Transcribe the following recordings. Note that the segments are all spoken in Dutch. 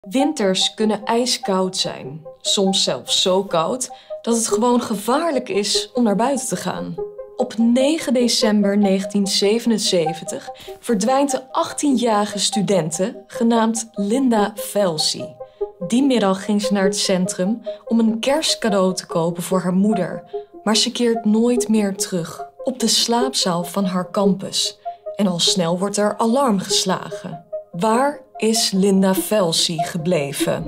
Winters kunnen ijskoud zijn, soms zelfs zo koud dat het gewoon gevaarlijk is om naar buiten te gaan. Op 9 december 1977 verdwijnt de 18-jarige studente genaamd Linda Felsey. Die middag ging ze naar het centrum om een kerstcadeau te kopen voor haar moeder, maar ze keert nooit meer terug op de slaapzaal van haar campus. En al snel wordt er alarm geslagen. Waar is Linda Felsey gebleven?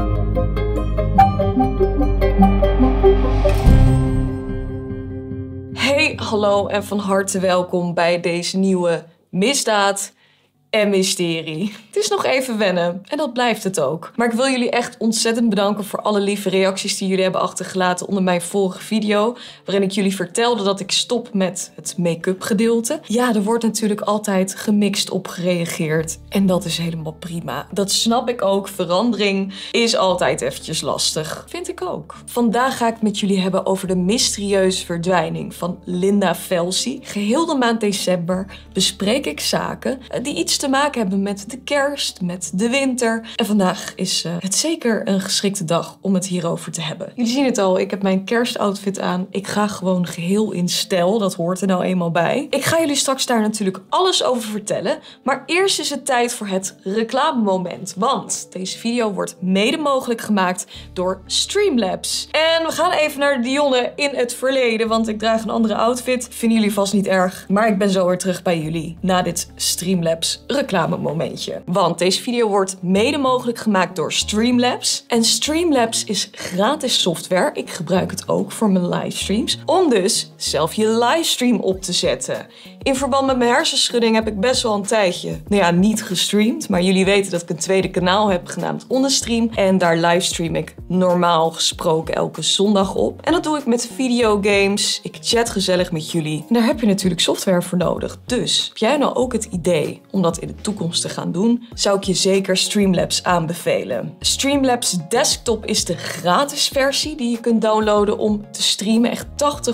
Hey, hallo en van harte welkom bij deze nieuwe Misdaad en Mysterie. Het is nog even wennen en dat blijft het ook. Maar ik wil jullie echt ontzettend bedanken voor alle lieve reacties die jullie hebben achtergelaten onder mijn vorige video, waarin ik jullie vertelde dat ik stop met het make-up gedeelte. Ja, er wordt natuurlijk altijd gemixt op gereageerd en dat is helemaal prima. Dat snap ik ook. Verandering is altijd eventjes lastig. Vind ik ook. Vandaag ga ik het met jullie hebben over de mysterieuze verdwijning van Linda Felsey. Geheel de maand december bespreek ik zaken die iets te maken hebben met de kerst, met de winter. En vandaag is het zeker een geschikte dag om het hierover te hebben. Jullie zien het al, ik heb mijn kerstoutfit aan. Ik ga gewoon geheel in stijl, dat hoort er nou eenmaal bij. Ik ga jullie straks daar natuurlijk alles over vertellen. Maar eerst is het tijd voor het reclamemoment. Want deze video wordt mede mogelijk gemaakt door Streamlabs. En we gaan even naar Dionne in het verleden, want ik draag een andere outfit. Vinden jullie vast niet erg. Maar ik ben zo weer terug bij jullie na dit Streamlabs reclamemomentje. Want deze video wordt mede mogelijk gemaakt door Streamlabs. En Streamlabs is gratis software. Ik gebruik het ook voor mijn livestreams. Om dus zelf je livestream op te zetten. In verband met mijn hersenschudding heb ik best wel een tijdje, nou ja, niet gestreamd. Maar jullie weten dat ik een tweede kanaal heb genaamd Onderstream. En daar livestream ik normaal gesproken elke zondag op. En dat doe ik met videogames. Ik chat gezellig met jullie. En daar heb je natuurlijk software voor nodig. Dus heb jij nou ook het idee om dat in de toekomst te gaan doen, zou ik je zeker Streamlabs aanbevelen. Streamlabs Desktop is de gratis versie die je kunt downloaden om te streamen. Echt 80%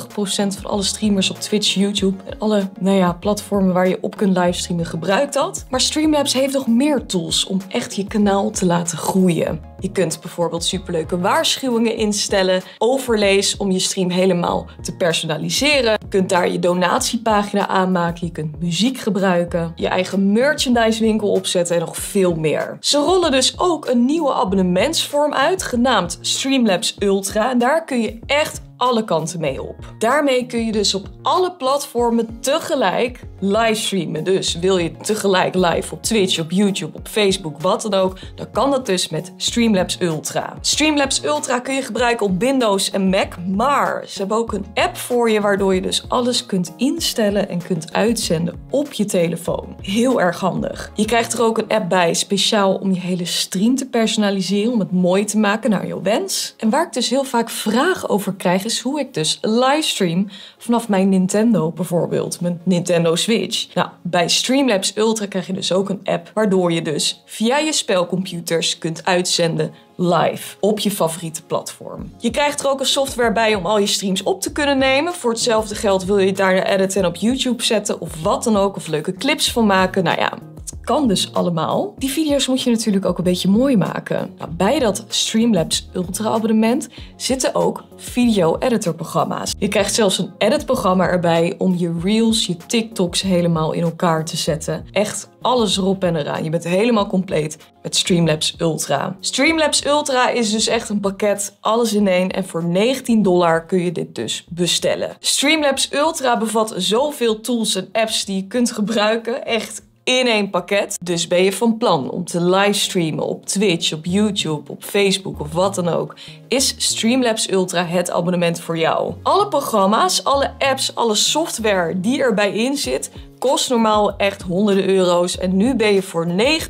van alle streamers op Twitch, YouTube en alle platformen waar je op kunt livestreamen gebruikt dat. Maar Streamlabs heeft nog meer tools om echt je kanaal te laten groeien. Je kunt bijvoorbeeld superleuke waarschuwingen instellen, overlays om je stream helemaal te personaliseren. Je kunt daar je donatiepagina aanmaken, je kunt muziek gebruiken, je eigen merchandise winkel opzetten en nog veel meer. Ze rollen dus ook een nieuwe abonnementsvorm uit, genaamd Streamlabs Ultra. En daar kun je echt alle kanten mee op. Daarmee kun je dus op alle platformen tegelijk livestreamen. Dus wil je tegelijk live op Twitch, op YouTube, op Facebook, wat dan ook, dan kan dat dus met Streamlabs Ultra. Streamlabs Ultra kun je gebruiken op Windows en Mac, maar ze hebben ook een app voor je waardoor je dus alles kunt instellen en kunt uitzenden op je telefoon. Heel erg handig. Je krijgt er ook een app bij speciaal om je hele stream te personaliseren, om het mooi te maken naar jouw wens. En waar ik dus heel vaak vragen over krijg, is hoe ik dus livestream vanaf mijn Nintendo bijvoorbeeld, mijn Nintendo Switch. Nou, bij Streamlabs Ultra krijg je dus ook een app waardoor je dus via je spelcomputers kunt uitzenden live op je favoriete platform. Je krijgt er ook een software bij om al je streams op te kunnen nemen. Voor hetzelfde geld wil je het daarna editen en op YouTube zetten of wat dan ook, of leuke clips van maken. Nou ja, kan dus allemaal. Die video's moet je natuurlijk ook een beetje mooi maken. Nou, bij dat Streamlabs Ultra abonnement zitten ook video-editor programma's. Je krijgt zelfs een editprogramma erbij om je reels, je TikToks helemaal in elkaar te zetten. Echt alles erop en eraan. Je bent helemaal compleet met Streamlabs Ultra. Streamlabs Ultra is dus echt een pakket, alles in één. En voor $19 kun je dit dus bestellen. Streamlabs Ultra bevat zoveel tools en apps die je kunt gebruiken. Echt in één pakket. Dus ben je van plan om te livestreamen op Twitch, op YouTube, op Facebook of wat dan ook, is Streamlabs Ultra het abonnement voor jou. Alle programma's, alle apps, alle software die erbij in zit, kost normaal echt honderden euro's en nu ben je voor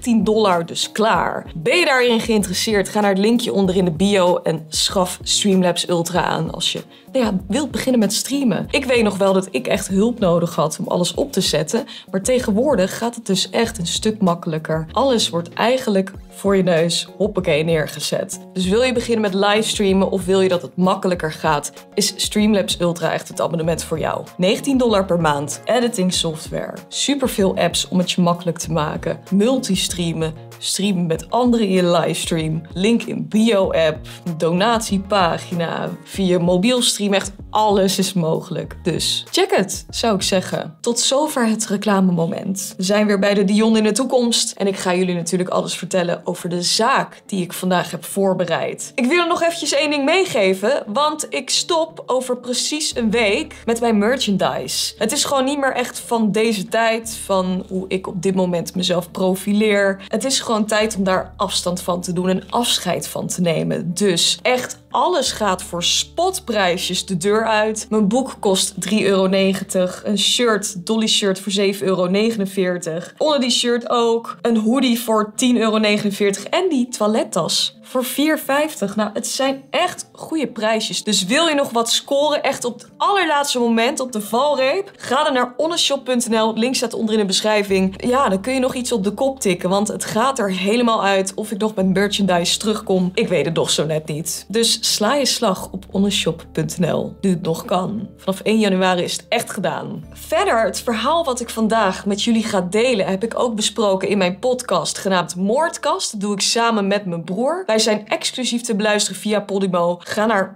$19 dus klaar. Ben je daarin geïnteresseerd? Ga naar het linkje onder in de bio en schaf Streamlabs Ultra aan als je wilt beginnen met streamen. Ik weet nog wel dat ik echt hulp nodig had om alles op te zetten, maar tegenwoordig gaat het dus echt een stuk makkelijker. Alles wordt eigenlijk voor je neus, hoppakee, neergezet. Dus wil je beginnen met livestreamen of wil je dat het makkelijker gaat, is Streamlabs Ultra echt het abonnement voor jou. $19 per maand, editing software, software. Superveel apps om het je makkelijk te maken. Multistreamen, streamen met anderen in je livestream. Link in bio-app, donatiepagina, via mobiel stream. Echt alles is mogelijk. Dus check het, zou ik zeggen. Tot zover het reclamemoment. We zijn weer bij de Dion in de toekomst. En ik ga jullie natuurlijk alles vertellen over de zaak die ik vandaag heb voorbereid. Ik wil er nog eventjes één ding meegeven, want ik stop over precies een week met mijn merchandise. Het is gewoon niet meer echt van deze tijd, van hoe ik op dit moment mezelf profileer. Het is gewoon tijd om daar afstand van te doen en afscheid van te nemen. Dus echt alles gaat voor spotprijsjes de deur uit. Mijn boek kost €3,90. Een shirt, Dolly shirt voor €7,49. Onder die shirt ook een hoodie voor €10,49. En die toilettas voor €4,50. Nou, het zijn echt goede prijsjes. Dus wil je nog wat scoren, echt op het allerlaatste moment, op de valreep, ga dan naar honestshop.nl. Link staat onder in de beschrijving. Ja, dan kun je nog iets op de kop tikken, want het gaat er helemaal uit. Of ik nog met merchandise terugkom, ik weet het nog zo net niet. Dus sla je slag op honestshop.nl, nu het nog kan. Vanaf 1 januari is het echt gedaan. Verder, het verhaal wat ik vandaag met jullie ga delen, heb ik ook besproken in mijn podcast genaamd Moordkast. Dat doe ik samen met mijn broer. Wij zijn exclusief te beluisteren via Podimo. Ga naar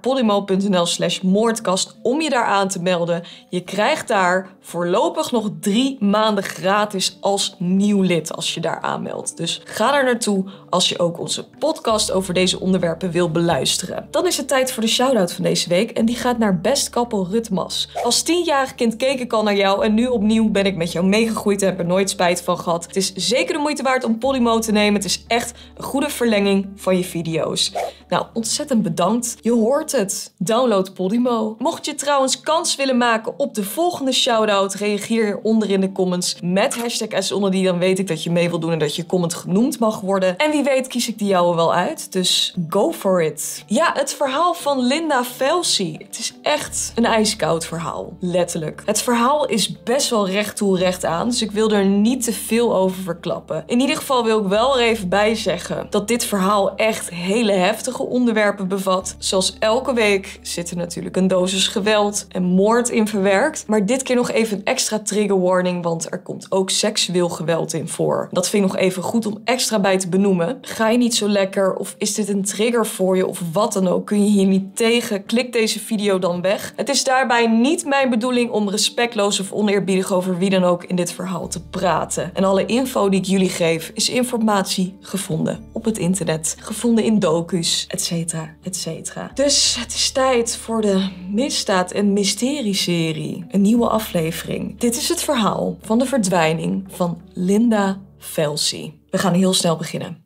podimo.nl/moordkast om je daar aan te melden. Je krijgt daar voorlopig nog 3 maanden gratis als nieuw lid als je daar aanmeldt. Dus ga daar naartoe als je ook onze podcast over deze onderwerpen wil beluisteren. Dan is het tijd voor de shout-out van deze week en die gaat naar Best Couple Rutmas. Als 10-jarig kind keek ik al naar jou en nu opnieuw ben ik met jou meegegroeid en heb er nooit spijt van gehad. Het is zeker de moeite waard om Podimo te nemen. Het is echt een goede verlenging van je video's. Nou, ontzettend bedankt. Je hoort het. Download Podimo. Mocht je trouwens kans willen maken op de volgende shout-out, reageer hieronder in de comments met #SOnderDie. Dan weet ik dat je mee wil doen en dat je comment genoemd mag worden. En wie weet kies ik die jouwe wel uit. Dus go for it. Ja, het verhaal van Linda Felsey. Het is echt een ijskoud verhaal. Letterlijk. Het verhaal is best wel recht toe recht aan. Dus ik wil er niet te veel over verklappen. In ieder geval wil ik wel er even bij zeggen dat dit verhaal echt hele heftige onderwerpen bevat. Zoals elke week zit er natuurlijk een dosis geweld en moord in verwerkt. Maar dit keer nog even een extra trigger warning, want er komt ook seksueel geweld in voor. Dat vind ik nog even goed om extra bij te benoemen. Ga je niet zo lekker of is dit een trigger voor je of wat dan ook, kun je hier niet tegen, klik deze video dan weg. Het is daarbij niet mijn bedoeling om respectloos of oneerbiedig over wie dan ook in dit verhaal te praten. En alle info die ik jullie geef is informatie gevonden op het internet, gevonden in docu's, etcetera, etcetera. Dus het is tijd voor de misdaad- en mysterie-serie. Een nieuwe aflevering. Dit is het verhaal van de verdwijning van Linda Felsey. We gaan heel snel beginnen.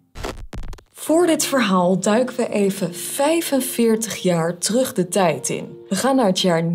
Voor dit verhaal duiken we even 45 jaar terug de tijd in. We gaan naar het jaar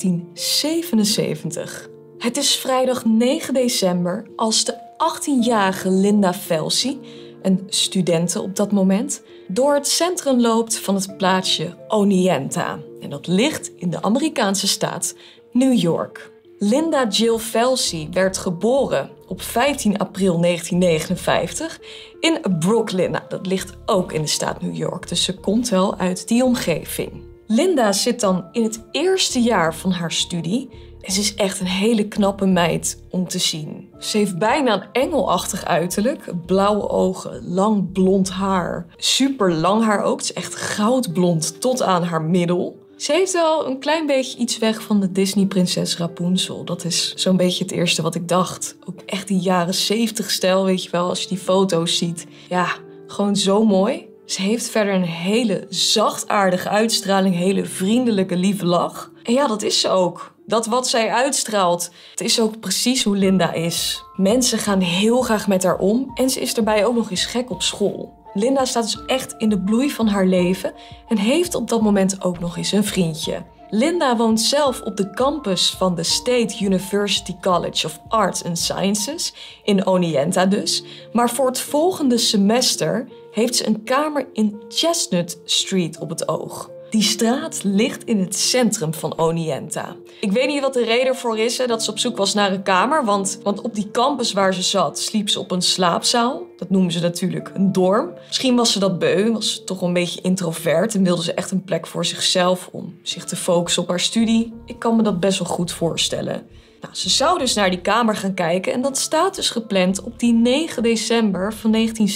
1977. Het is vrijdag 9 december als de 18-jarige Linda Felsey, een studente op dat moment, door het centrum loopt van het plaatsje Oneonta. En dat ligt in de Amerikaanse staat New York. Linda Jill Felsey werd geboren op 15 april 1959 in Brooklyn. Nou, dat ligt ook in de staat New York, dus ze komt wel uit die omgeving. Linda zit dan in het eerste jaar van haar studie en ze is echt een hele knappe meid om te zien. Ze heeft bijna een engelachtig uiterlijk, blauwe ogen, lang blond haar, super lang haar ook. Het is echt goudblond tot aan haar middel. Ze heeft wel een klein beetje iets weg van de Disney-prinses Rapunzel. Dat is zo'n beetje het eerste wat ik dacht. Ook echt die jaren 70-stijl, weet je wel, als je die foto's ziet. Ja, gewoon zo mooi. Ze heeft verder een hele zachtaardige uitstraling, hele vriendelijke, lieve lach. En ja, dat is ze ook. Dat wat zij uitstraalt, het is ook precies hoe Linda is. Mensen gaan heel graag met haar om en ze is daarbij ook nog eens gek op school. Linda staat dus echt in de bloei van haar leven en heeft op dat moment ook nog eens een vriendje. Linda woont zelf op de campus van de State University College of Arts and Sciences, in Oneonta dus. Maar voor het volgende semester heeft ze een kamer in Chestnut Street op het oog. Die straat ligt in het centrum van Oneonta. Ik weet niet wat de reden voor is dat ze op zoek was naar een kamer. Want op die campus waar ze zat, sliep ze op een slaapzaal. Dat noemen ze natuurlijk een dorm. Misschien was ze dat beu, was ze toch een beetje introvert en wilde ze echt een plek voor zichzelf om zich te focussen op haar studie. Ik kan me dat best wel goed voorstellen. Nou, ze zou dus naar die kamer gaan kijken en dat staat dus gepland op die 9 december van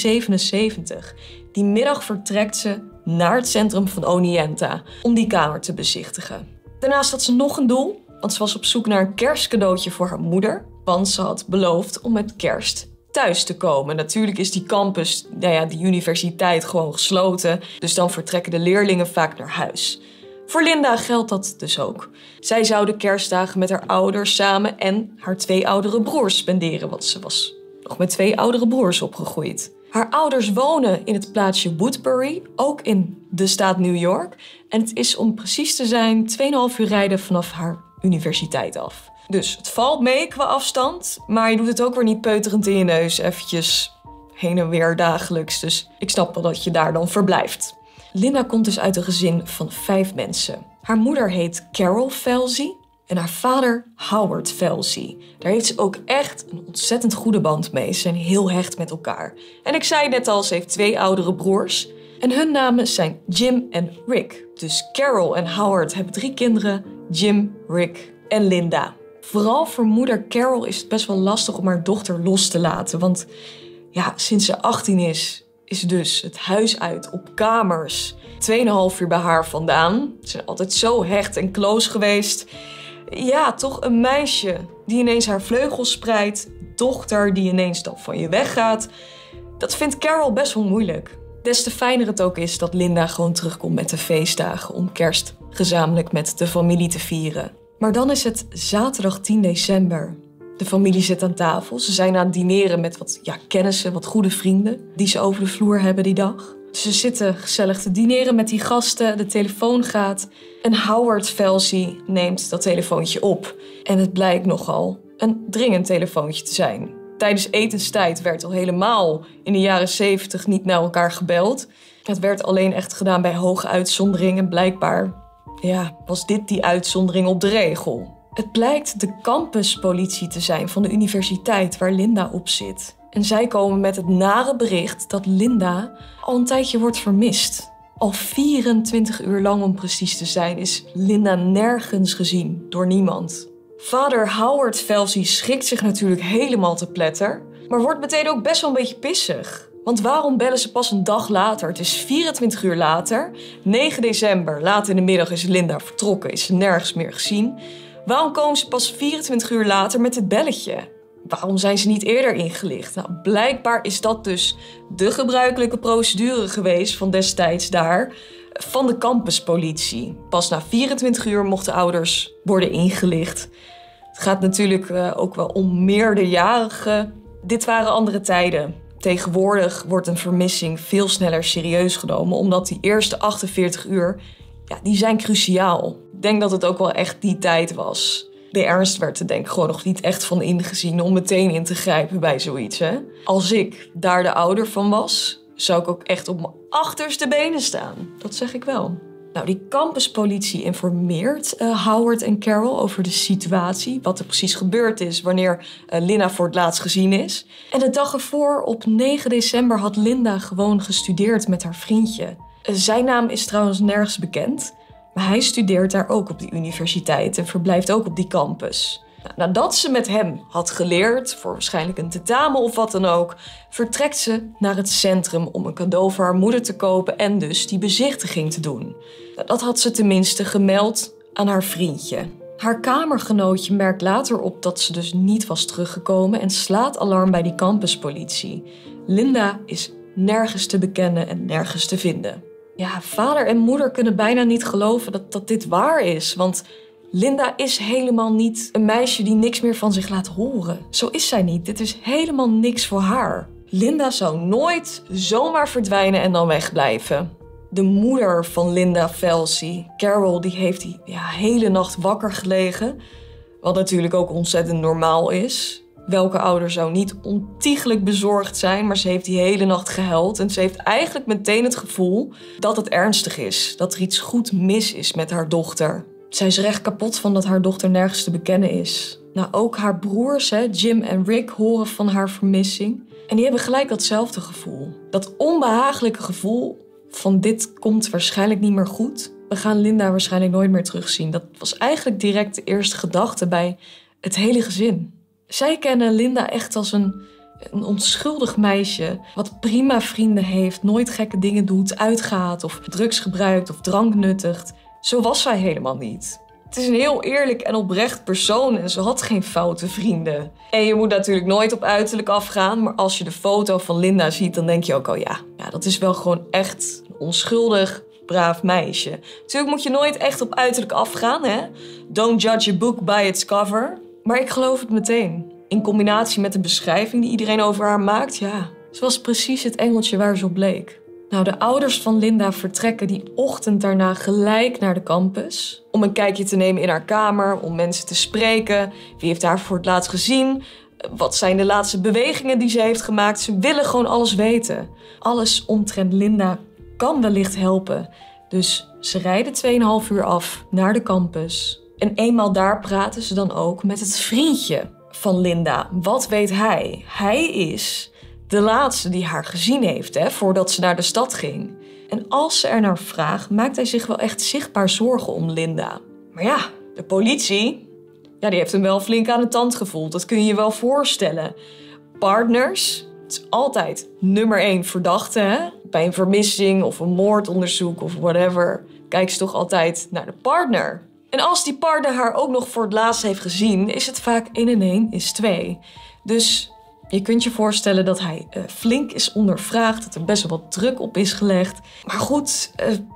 1977. Die middag vertrekt ze naar het centrum van Oneonta om die kamer te bezichtigen. Daarnaast had ze nog een doel, want ze was op zoek naar een kerstcadeautje voor haar moeder. Want ze had beloofd om met kerst thuis te komen. Natuurlijk is die campus, die universiteit gewoon gesloten. Dus dan vertrekken de leerlingen vaak naar huis. Voor Linda geldt dat dus ook. Zij zou de kerstdagen met haar ouders samen en haar 2 oudere broers spenderen. Want ze was nog met 2 oudere broers opgegroeid. Haar ouders wonen in het plaatsje Woodbury, ook in de staat New York. En het is om precies te zijn 2,5 uur rijden vanaf haar universiteit af. Dus het valt mee qua afstand, maar je doet het ook weer niet peuterend in je neus, eventjes heen en weer dagelijks. Dus ik snap wel dat je daar dan verblijft. Linda komt dus uit een gezin van 5 mensen. Haar moeder heet Carol Felsey en haar vader Howard Felsey. Daar heeft ze ook echt een ontzettend goede band mee. Ze zijn heel hecht met elkaar. En ik zei net al, ze heeft 2 oudere broers. En hun namen zijn Jim en Rick. Dus Carol en Howard hebben 3 kinderen. Jim, Rick en Linda. Vooral voor moeder Carol is het best wel lastig om haar dochter los te laten. Want sinds ze 18 is ze dus het huis uit op kamers. 2,5 uur bij haar vandaan. Ze zijn altijd zo hecht en close geweest. Ja, toch een meisje die ineens haar vleugels spreidt. Dochter die ineens dan van je weggaat. Dat vindt Carol best wel moeilijk. Des te fijner het ook is dat Linda gewoon terugkomt met de feestdagen om kerst gezamenlijk met de familie te vieren. Maar dan is het zaterdag 10 december. De familie zit aan tafel. Ze zijn aan het dineren met wat kennissen, wat goede vrienden die ze over de vloer hebben die dag. Ze zitten gezellig te dineren met die gasten. De telefoon gaat en Howard Felsey neemt dat telefoontje op. En het blijkt nogal een dringend telefoontje te zijn. Tijdens etenstijd werd al helemaal in de jaren 70 niet naar elkaar gebeld. Het werd alleen echt gedaan bij hoge uitzonderingen. Blijkbaar was dit die uitzondering op de regel. Het blijkt de campuspolitie te zijn van de universiteit waar Linda op zit. En zij komen met het nare bericht dat Linda al een tijdje wordt vermist. Al 24 uur lang om precies te zijn is Linda nergens gezien door niemand. Vader Howard Felsey schrikt zich natuurlijk helemaal te pletter, maar wordt meteen ook best wel een beetje pissig. Want waarom bellen ze pas een dag later? Het is 24 uur later, 9 december, laat in de middag is Linda vertrokken, is ze nergens meer gezien. Waarom komen ze pas 24 uur later met het belletje? Waarom zijn ze niet eerder ingelicht? Nou, blijkbaar is dat dus de gebruikelijke procedure geweest van destijds daar, van de campuspolitie. Pas na 24 uur mochten ouders worden ingelicht. Het gaat natuurlijk ook wel om meerderjarigen. Dit waren andere tijden. Tegenwoordig wordt een vermissing veel sneller serieus genomen, omdat die eerste 48 uur, die zijn cruciaal. Ik denk dat het ook wel echt die tijd was. De ernst werd er denk ik gewoon nog niet echt van ingezien om meteen in te grijpen bij zoiets. Hè? Als ik daar de ouder van was, zou ik ook echt op mijn achterste benen staan. Dat zeg ik wel. Nou, die campuspolitie informeert Howard en Carol over de situatie. Wat er precies gebeurd is wanneer Linda voor het laatst gezien is. En de dag ervoor, op 9 december, had Linda gewoon gestudeerd met haar vriendje. Zijn naam is trouwens nergens bekend. Maar hij studeert daar ook op die universiteit en verblijft ook op die campus. Nadat ze met hem had geleerd, voor waarschijnlijk een tentamen of wat dan ook, vertrekt ze naar het centrum om een cadeau voor haar moeder te kopen en dus die bezichtiging te doen. Dat had ze tenminste gemeld aan haar vriendje. Haar kamergenootje merkt later op dat ze dus niet was teruggekomen en slaat alarm bij die campuspolitie. Linda is nergens te bekennen en nergens te vinden. Ja, vader en moeder kunnen bijna niet geloven dat dit waar is, want Linda is helemaal niet een meisje die niks meer van zich laat horen. Zo is zij niet. Dit is helemaal niks voor haar. Linda zou nooit zomaar verdwijnen en dan wegblijven. De moeder van Linda Felsey, Carol, die heeft die hele nacht wakker gelegen. Wat natuurlijk ook ontzettend normaal is. Welke ouder zou niet ontiegelijk bezorgd zijn, maar ze heeft die hele nacht gehuild. En ze heeft eigenlijk meteen het gevoel dat het ernstig is. Dat er iets goed mis is met haar dochter. Zij is er echt kapot van dat haar dochter nergens te bekennen is. Nou, ook haar broers, Jim en Rick, horen van haar vermissing. En die hebben gelijk datzelfde gevoel. Dat onbehagelijke gevoel van dit komt waarschijnlijk niet meer goed. We gaan Linda waarschijnlijk nooit meer terugzien. Dat was eigenlijk direct de eerste gedachte bij Het hele gezin. Zij kennen Linda echt als een onschuldig meisje. Wat prima vrienden heeft, nooit gekke dingen doet, uitgaat of drugs gebruikt of drank nuttigt. Zo was zij helemaal niet. Het is een heel eerlijk en oprecht persoon en ze had geen foute vrienden. En je moet natuurlijk nooit op uiterlijk afgaan, maar als je de foto van Linda ziet, dan denk je ook al ja, dat is wel gewoon echt een onschuldig, braaf meisje. Natuurlijk moet je nooit echt op uiterlijk afgaan, hè? Don't judge a book by its cover. Maar ik geloof het meteen. In combinatie met de beschrijving die iedereen over haar maakt, ja, ze was precies het engeltje waar ze op leek. Nou, de ouders van Linda vertrekken die ochtend daarna gelijk naar de campus. Om een kijkje te nemen in haar kamer, om mensen te spreken. Wie heeft haar voor het laatst gezien? Wat zijn de laatste bewegingen die ze heeft gemaakt? Ze willen gewoon alles weten. Alles omtrent Linda kan wellicht helpen. Dus ze rijden 2,5 uur af naar de campus. En eenmaal daar praten ze dan ook met het vriendje van Linda. Wat weet hij? Hij is de laatste die haar gezien heeft, voordat ze naar de stad ging. En als ze er naar vraagt, maakt hij zich wel echt zichtbaar zorgen om Linda. Maar ja, de politie, die heeft hem wel flink aan de tand gevoeld. Dat kun je je wel voorstellen. Partners, het is altijd nummer 1 verdachte, hè? Bij een vermissing of een moordonderzoek of whatever, kijkt ze toch altijd naar de partner. En als die partner haar ook nog voor het laatst heeft gezien, is het vaak 1 en 1 is 2. Dus je kunt je voorstellen dat hij flink is ondervraagd, dat er best wel wat druk op is gelegd. Maar goed,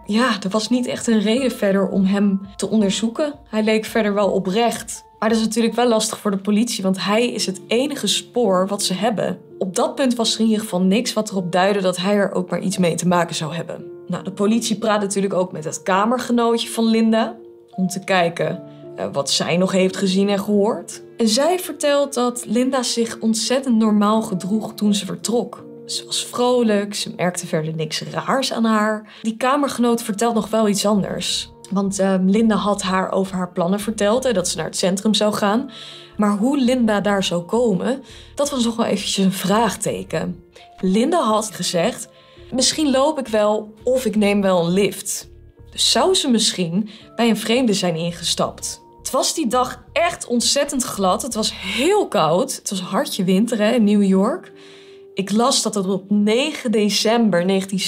er was niet echt een reden verder om hem te onderzoeken. Hij leek verder wel oprecht. Maar dat is natuurlijk wel lastig voor de politie, want hij is het enige spoor wat ze hebben. Op dat punt was er in ieder geval niks wat erop duidde dat hij er ook maar iets mee te maken zou hebben. Nou, de politie praat natuurlijk ook met het kamergenootje van Linda om te kijken wat zij nog heeft gezien en gehoord. En zij vertelt dat Linda zich ontzettend normaal gedroeg toen ze vertrok. Ze was vrolijk, ze merkte verder niks raars aan haar. Die kamergenoot vertelt nog wel iets anders. Want Linda had haar over haar plannen verteld, dat ze naar het centrum zou gaan. Maar hoe Linda daar zou komen, dat was nog wel eventjes een vraagteken. Linda had gezegd, misschien loop ik wel of ik neem wel een lift. Dus zou ze misschien bij een vreemde zijn ingestapt. Het was die dag echt ontzettend glad. Het was heel koud. Het was hartje winter in New York. Ik las dat het op 9 december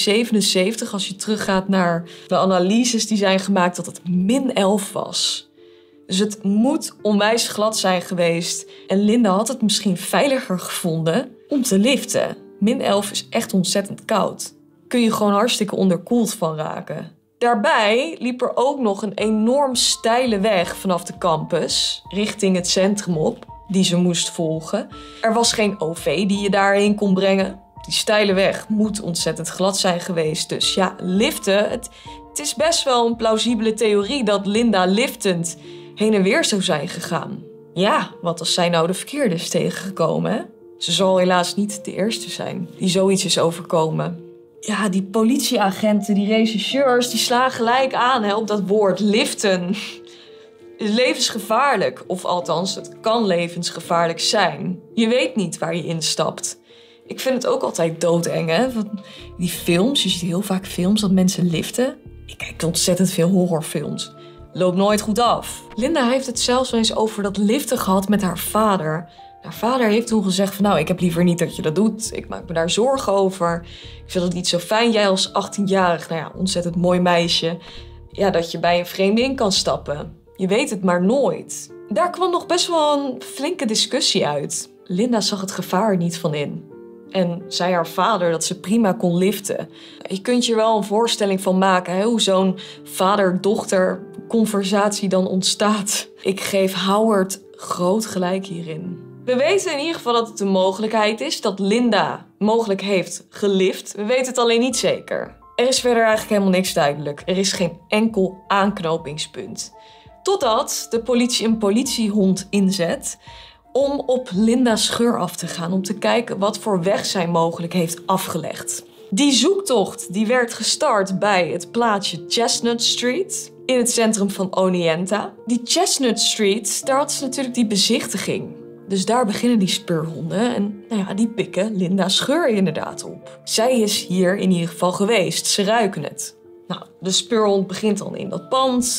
1977, als je teruggaat naar de analyses die zijn gemaakt, dat het -11 was. Dus het moet onwijs glad zijn geweest. En Linda had het misschien veiliger gevonden om te liften. -11 is echt ontzettend koud. Kun je gewoon hartstikke onderkoeld van raken. Daarbij liep er ook nog een enorm steile weg vanaf de campus richting het centrum op, die ze moest volgen. Er was geen OV die je daarheen kon brengen. Die steile weg moet ontzettend glad zijn geweest. Dus ja, liften, het is best wel een plausibele theorie dat Linda liftend heen en weer zou zijn gegaan. Ja, wat als zij nou de verkeerde is tegengekomen, hè? Ze zal helaas niet de eerste zijn die zoiets is overkomen. Ja, die politieagenten, die rechercheurs, die slaan gelijk aan op dat woord liften. Het is levensgevaarlijk, of althans, het kan levensgevaarlijk zijn. Je weet niet waar je instapt. Ik vind het ook altijd doodeng, hè? Want die films, je ziet heel vaak films dat mensen liften. Ik kijk ontzettend veel horrorfilms. Loopt nooit goed af. Linda heeft het zelfs wel eens over dat liften gehad met haar vader. Haar vader heeft toen gezegd van, ik heb liever niet dat je dat doet. Ik maak me daar zorgen over. Ik vind het niet zo fijn. Jij als 18-jarig, ontzettend mooi meisje, dat je bij een vreemde in kan stappen. Je weet het maar nooit. Daar kwam nog best wel een flinke discussie uit. Linda zag het gevaar er niet van in. En zei haar vader dat ze prima kon liften. Je kunt je er wel een voorstelling van maken, hoe zo'n vader-dochter conversatie dan ontstaat. Ik geef Howard groot gelijk hierin. We weten in ieder geval dat het een mogelijkheid is dat Linda mogelijk heeft gelift. We weten het alleen niet zeker. Er is verder eigenlijk helemaal niks duidelijk. Er is geen enkel aanknopingspunt. Totdat de politie een politiehond inzet om op Linda's scheur af te gaan. Om te kijken wat voor weg zij mogelijk heeft afgelegd. Die zoektocht die werd gestart bij het plaatsje Chestnut Street in het centrum van Oneonta. Die Chestnut Street, daar had ze natuurlijk die bezichtiging. Dus daar beginnen die speurhonden en die pikken Linda's scheur inderdaad op. Zij is hier in ieder geval geweest, ze ruiken het. De speurhond begint dan in dat pand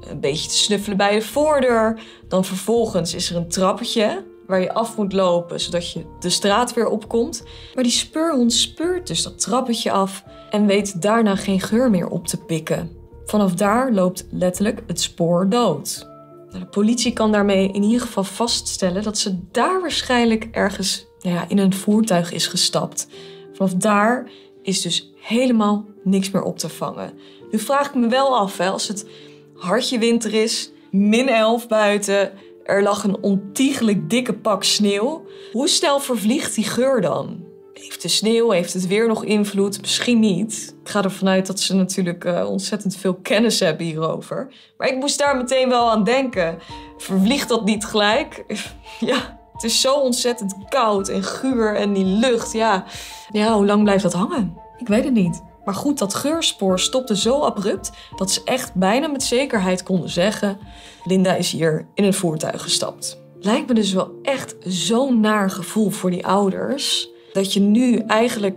een beetje te snuffelen bij de voordeur. Dan vervolgens is er een trappetje waar je af moet lopen, zodat je de straat weer opkomt. Maar die speurhond speurt dus dat trappetje af en weet daarna geen geur meer op te pikken. Vanaf daar loopt letterlijk het spoor dood. De politie kan daarmee in ieder geval vaststellen dat ze daar waarschijnlijk ergens in een voertuig is gestapt. Vanaf daar is dus helemaal niks meer op te vangen. Nu vraag ik me wel af, als het hartje winter is, -11 buiten, er lag een ontiegelijk dikke pak sneeuw. Hoe snel vervliegt die geur dan? Heeft de sneeuw, heeft het weer nog invloed? Misschien niet. Ik ga ervan uit dat ze natuurlijk ontzettend veel kennis hebben hierover. Maar ik moest daar meteen wel aan denken. Vervliegt dat niet gelijk? Ja, het is zo ontzettend koud en guur en die lucht. Ja, hoe lang blijft dat hangen? Ik weet het niet. Maar goed, dat geurspoor stopte zo abrupt dat ze echt bijna met zekerheid konden zeggen: Linda is hier in een voertuig gestapt. Lijkt me dus wel echt zo'n naar gevoel voor die ouders. Dat je nu eigenlijk,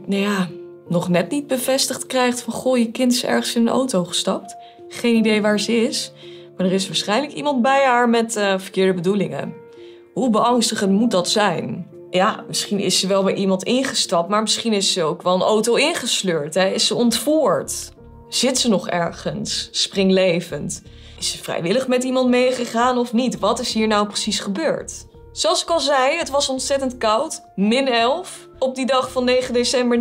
nog net niet bevestigd krijgt van goh, je kind is ergens in een auto gestapt. Geen idee waar ze is. Maar er is waarschijnlijk iemand bij haar met verkeerde bedoelingen. Hoe beangstigend moet dat zijn? Ja, misschien is ze wel bij iemand ingestapt, maar misschien is ze ook wel een auto ingesleurd. Is ze ontvoerd? Zit ze nog ergens? Springlevend? Is ze vrijwillig met iemand meegegaan of niet? Wat is hier nou precies gebeurd? Zoals ik al zei, het was ontzettend koud. -11 op die dag van 9 december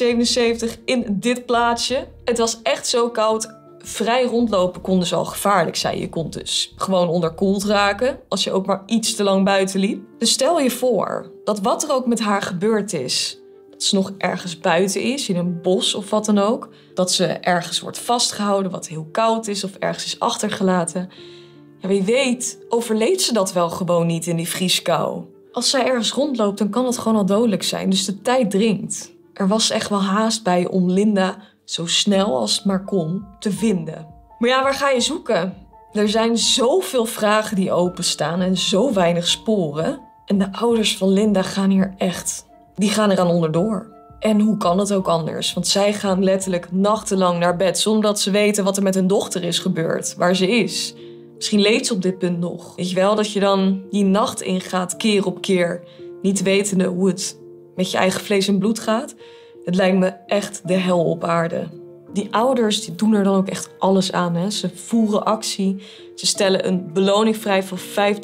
1977 in dit plaatsje. Het was echt zo koud. Vrij rondlopen kon dus al gevaarlijk zijn. Je kon dus gewoon onderkoeld raken als je ook maar iets te lang buiten liep. Dus stel je voor dat wat er ook met haar gebeurd is, dat ze nog ergens buiten is, in een bos of wat dan ook. Dat ze ergens wordt vastgehouden wat heel koud is of ergens is achtergelaten. Ja, wie weet overleeft ze dat wel gewoon niet in die vrieskou. Als zij ergens rondloopt, dan kan dat gewoon al dodelijk zijn. Dus de tijd dringt. Er was echt wel haast bij om Linda zo snel als het maar kon te vinden. Maar ja, waar ga je zoeken? Er zijn zoveel vragen die openstaan en zo weinig sporen. En de ouders van Linda gaan hier echt, die gaan eraan onderdoor. En hoe kan het ook anders? Want zij gaan letterlijk nachtenlang naar bed zonder dat ze weten wat er met hun dochter is gebeurd, waar ze is. Misschien leeft ze op dit punt nog. Weet je wel, dat je dan die nacht ingaat keer op keer, niet wetende hoe het met je eigen vlees en bloed gaat. Het lijkt me echt de hel op aarde. Die ouders die doen er dan ook echt alles aan. Hè? Ze voeren actie. Ze stellen een beloning vrij van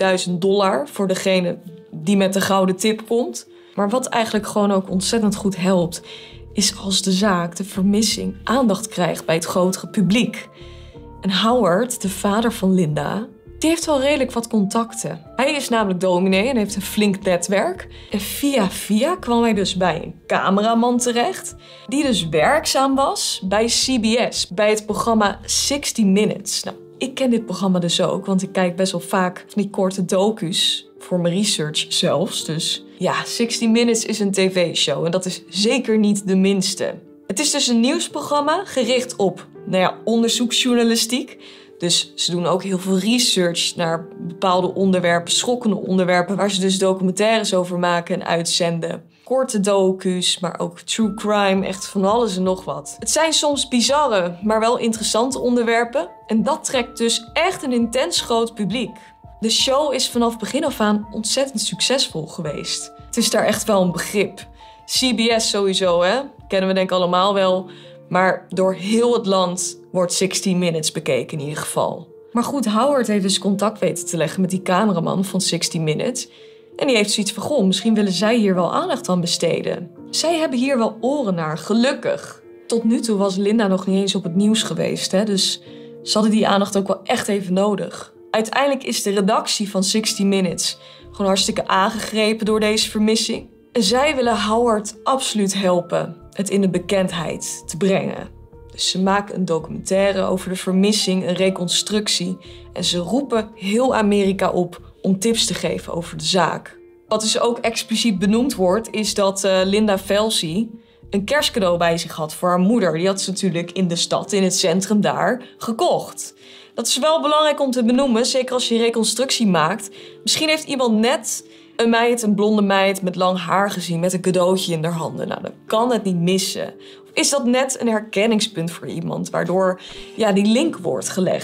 $5000 voor degene die met de gouden tip komt. Maar wat eigenlijk gewoon ook ontzettend goed helpt, is als de zaak, de vermissing, aandacht krijgt bij het grotere publiek. En Howard, de vader van Linda, die heeft wel redelijk wat contacten. Hij is namelijk dominee en heeft een flink netwerk. En via kwam hij dus bij een cameraman terecht, die dus werkzaam was bij CBS, bij het programma 60 Minutes. Nou, ik ken dit programma dus ook, want ik kijk best wel vaak van die korte docu's voor mijn research zelfs. Dus ja, 60 Minutes is een tv-show en dat is zeker niet de minste. Het is dus een nieuwsprogramma gericht op, onderzoeksjournalistiek. Dus ze doen ook heel veel research naar bepaalde onderwerpen, schokkende onderwerpen, waar ze dus documentaires over maken en uitzenden. Korte docu's, maar ook true crime, echt van alles en nog wat. Het zijn soms bizarre, maar wel interessante onderwerpen. En dat trekt dus echt een intens groot publiek. De show is vanaf begin af aan ontzettend succesvol geweest. Het is daar echt wel een begrip. CBS sowieso, kennen we denk ik allemaal wel. Maar door heel het land wordt 60 Minutes bekeken in ieder geval. Maar goed, Howard heeft dus contact weten te leggen met die cameraman van 60 Minutes. En die heeft zoiets van, goh, misschien willen zij hier wel aandacht aan besteden. Zij hebben hier wel oren naar, gelukkig. Tot nu toe was Linda nog niet eens op het nieuws geweest. Dus ze hadden die aandacht ook wel echt even nodig. Uiteindelijk is de redactie van 60 Minutes gewoon hartstikke aangegrepen door deze vermissing. En zij willen Howard absoluut helpen het in de bekendheid te brengen. Dus ze maken een documentaire over de vermissing, een reconstructie. En ze roepen heel Amerika op om tips te geven over de zaak. Wat dus ook expliciet benoemd wordt, is dat Linda Felsey een kerstcadeau bij zich had voor haar moeder. Die had ze natuurlijk in de stad, in het centrum daar, gekocht. Dat is wel belangrijk om te benoemen, zeker als je een reconstructie maakt. Misschien heeft iemand net een blonde meid met lang haar gezien met een cadeautje in haar handen. Nou, dan kan het niet missen. Of is dat net een herkenningspunt voor iemand, waardoor die link wordt gelegd?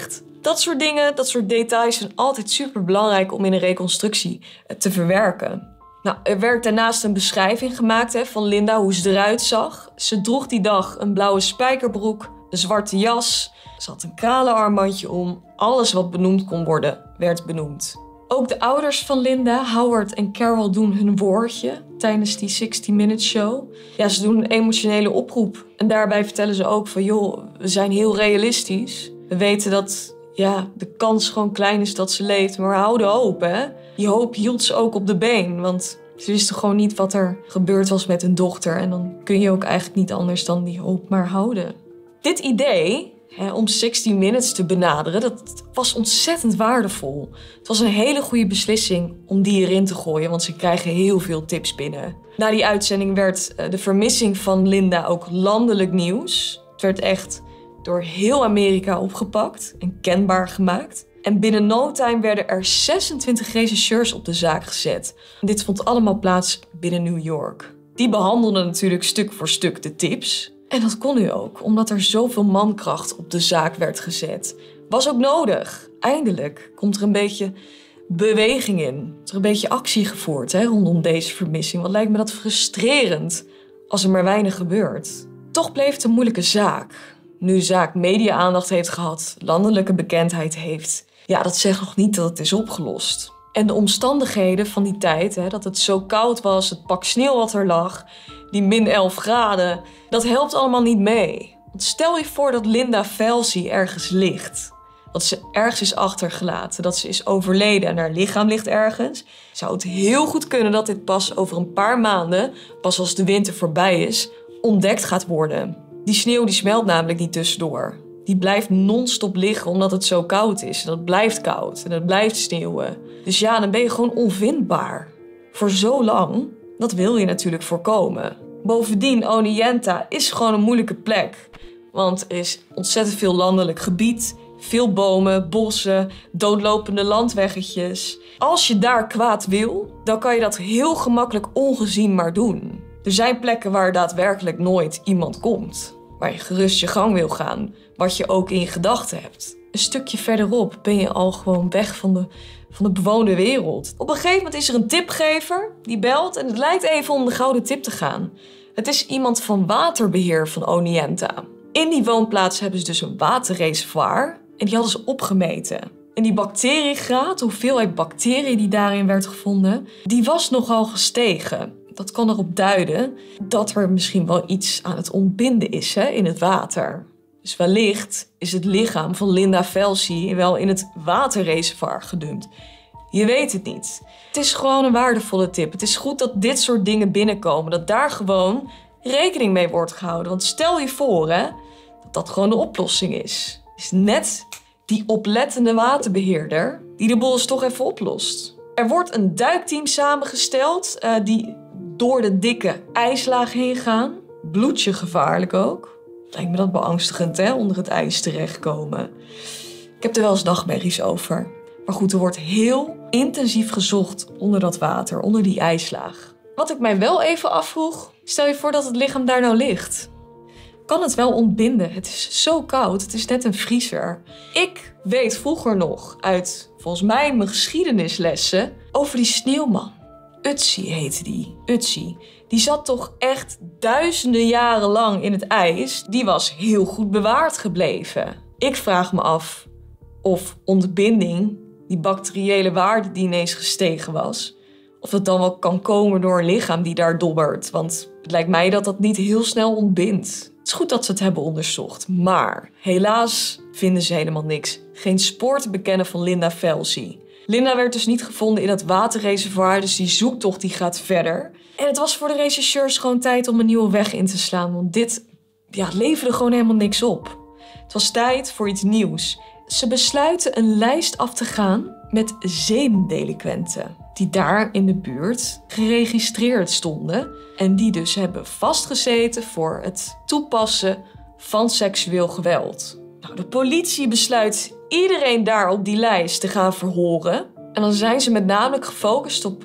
Dat soort dingen, dat soort details zijn altijd super belangrijk om in een reconstructie te verwerken. Nou, er werd daarnaast een beschrijving gemaakt van Linda, hoe ze eruit zag. Ze droeg die dag een blauwe spijkerbroek, een zwarte jas. Ze had een kralenarmbandje om. Alles wat benoemd kon worden, werd benoemd. Ook de ouders van Linda, Howard en Carol, doen hun woordje tijdens die 60 Minutes show. Ja, ze doen een emotionele oproep. En daarbij vertellen ze ook van, joh, we zijn heel realistisch. We weten dat de kans gewoon klein is dat ze leeft, maar we houden hoop, hè. Die hoop hield ze ook op de been, want ze wisten gewoon niet wat er gebeurd was met hun dochter. En dan kun je ook eigenlijk niet anders dan die hoop maar houden. Dit idee om 60 Minutes te benaderen, dat was ontzettend waardevol. Het was een hele goede beslissing om die erin te gooien, want ze krijgen heel veel tips binnen. Na die uitzending werd de vermissing van Linda ook landelijk nieuws. Het werd echt door heel Amerika opgepakt en kenbaar gemaakt. En binnen no time werden er 26 rechercheurs op de zaak gezet. En dit vond allemaal plaats binnen New York. Die behandelden natuurlijk stuk voor stuk de tips. En dat kon nu ook, omdat er zoveel mankracht op de zaak werd gezet. Was ook nodig. Eindelijk komt er een beetje beweging in. Is er een beetje actie gevoerd rondom deze vermissing. Wat lijkt me dat frustrerend als er maar weinig gebeurt. Toch bleef het een moeilijke zaak. Nu de zaak media-aandacht heeft gehad, landelijke bekendheid heeft. Ja, dat zegt nog niet dat het is opgelost. En de omstandigheden van die tijd, dat het zo koud was, het pak sneeuw wat er lag, die min 11 graden, dat helpt allemaal niet mee. Want stel je voor dat Linda Felsey ergens ligt. Dat ze ergens is achtergelaten, dat ze is overleden en haar lichaam ligt ergens. Zou het heel goed kunnen dat dit pas over een paar maanden, pas als de winter voorbij is, ontdekt gaat worden. Die sneeuw die smelt namelijk niet tussendoor. Die blijft non-stop liggen omdat het zo koud is. En dat blijft koud en dat blijft sneeuwen. Dus ja, dan ben je gewoon onvindbaar. Voor zo lang, dat wil je natuurlijk voorkomen. Bovendien, Oneonta is gewoon een moeilijke plek. Want er is ontzettend veel landelijk gebied. Veel bomen, bossen, doodlopende landweggetjes. Als je daar kwaad wil, dan kan je dat heel gemakkelijk ongezien maar doen. Er zijn plekken waar daadwerkelijk nooit iemand komt. Waar je gerust je gang wil gaan. Wat je ook in je gedachten hebt. Een stukje verderop ben je al gewoon weg van de bewoonde wereld. Op een gegeven moment is er een tipgever die belt. En het lijkt even om de gouden tip te gaan. Het is iemand van waterbeheer van Oneonta. In die woonplaats hebben ze dus een waterreservoir. En die hadden ze opgemeten. En die bacteriegraad, de hoeveelheid bacteriën die daarin werd gevonden, die was nogal gestegen. Dat kan erop duiden dat er misschien wel iets aan het ontbinden is in het water. Dus wellicht is het lichaam van Linda Felsey wel in het waterreservoir gedumpt. Je weet het niet. Het is gewoon een waardevolle tip. Het is goed dat dit soort dingen binnenkomen. Dat daar gewoon rekening mee wordt gehouden. Want stel je voor dat dat gewoon de oplossing is. Is net die oplettende waterbeheerder die de boel eens toch even oplost. Er wordt een duikteam samengesteld die door de dikke ijslaag heen gaan. Bloedje gevaarlijk ook. Lijkt me dat beangstigend, onder het ijs terechtkomen. Ik heb er wel eens nachtmerries over. Maar goed, er wordt heel intensief gezocht onder dat water, onder die ijslaag. Wat ik mij wel even afvroeg, stel je voor dat het lichaam daar nou ligt. Kan het wel ontbinden? Het is zo koud, het is net een vriezer. Ik weet vroeger nog uit, volgens mij, mijn geschiedenislessen over die sneeuwman. Ötzi heette die. Ötzi. Die zat toch echt duizenden jaren lang in het ijs. Die was heel goed bewaard gebleven. Ik vraag me af of ontbinding, die bacteriële waarde die ineens gestegen was, of dat dan wel kan komen door een lichaam die daar dobbert. Want het lijkt mij dat dat niet heel snel ontbindt. Het is goed dat ze het hebben onderzocht. Maar helaas vinden ze helemaal niks. Geen spoor te bekennen van Linda Felsey. Linda werd dus niet gevonden in het waterreservoir, dus die zoektocht die gaat verder. En het was voor de rechercheurs gewoon tijd om een nieuwe weg in te slaan, want dit leverde gewoon helemaal niks op. Het was tijd voor iets nieuws. Ze besluiten een lijst af te gaan met zedendelinquenten die daar in de buurt geregistreerd stonden en die dus hebben vastgezeten voor het toepassen van seksueel geweld. Nou, de politie besluit iedereen daar op die lijst te gaan verhoren. En dan zijn ze met name gefocust op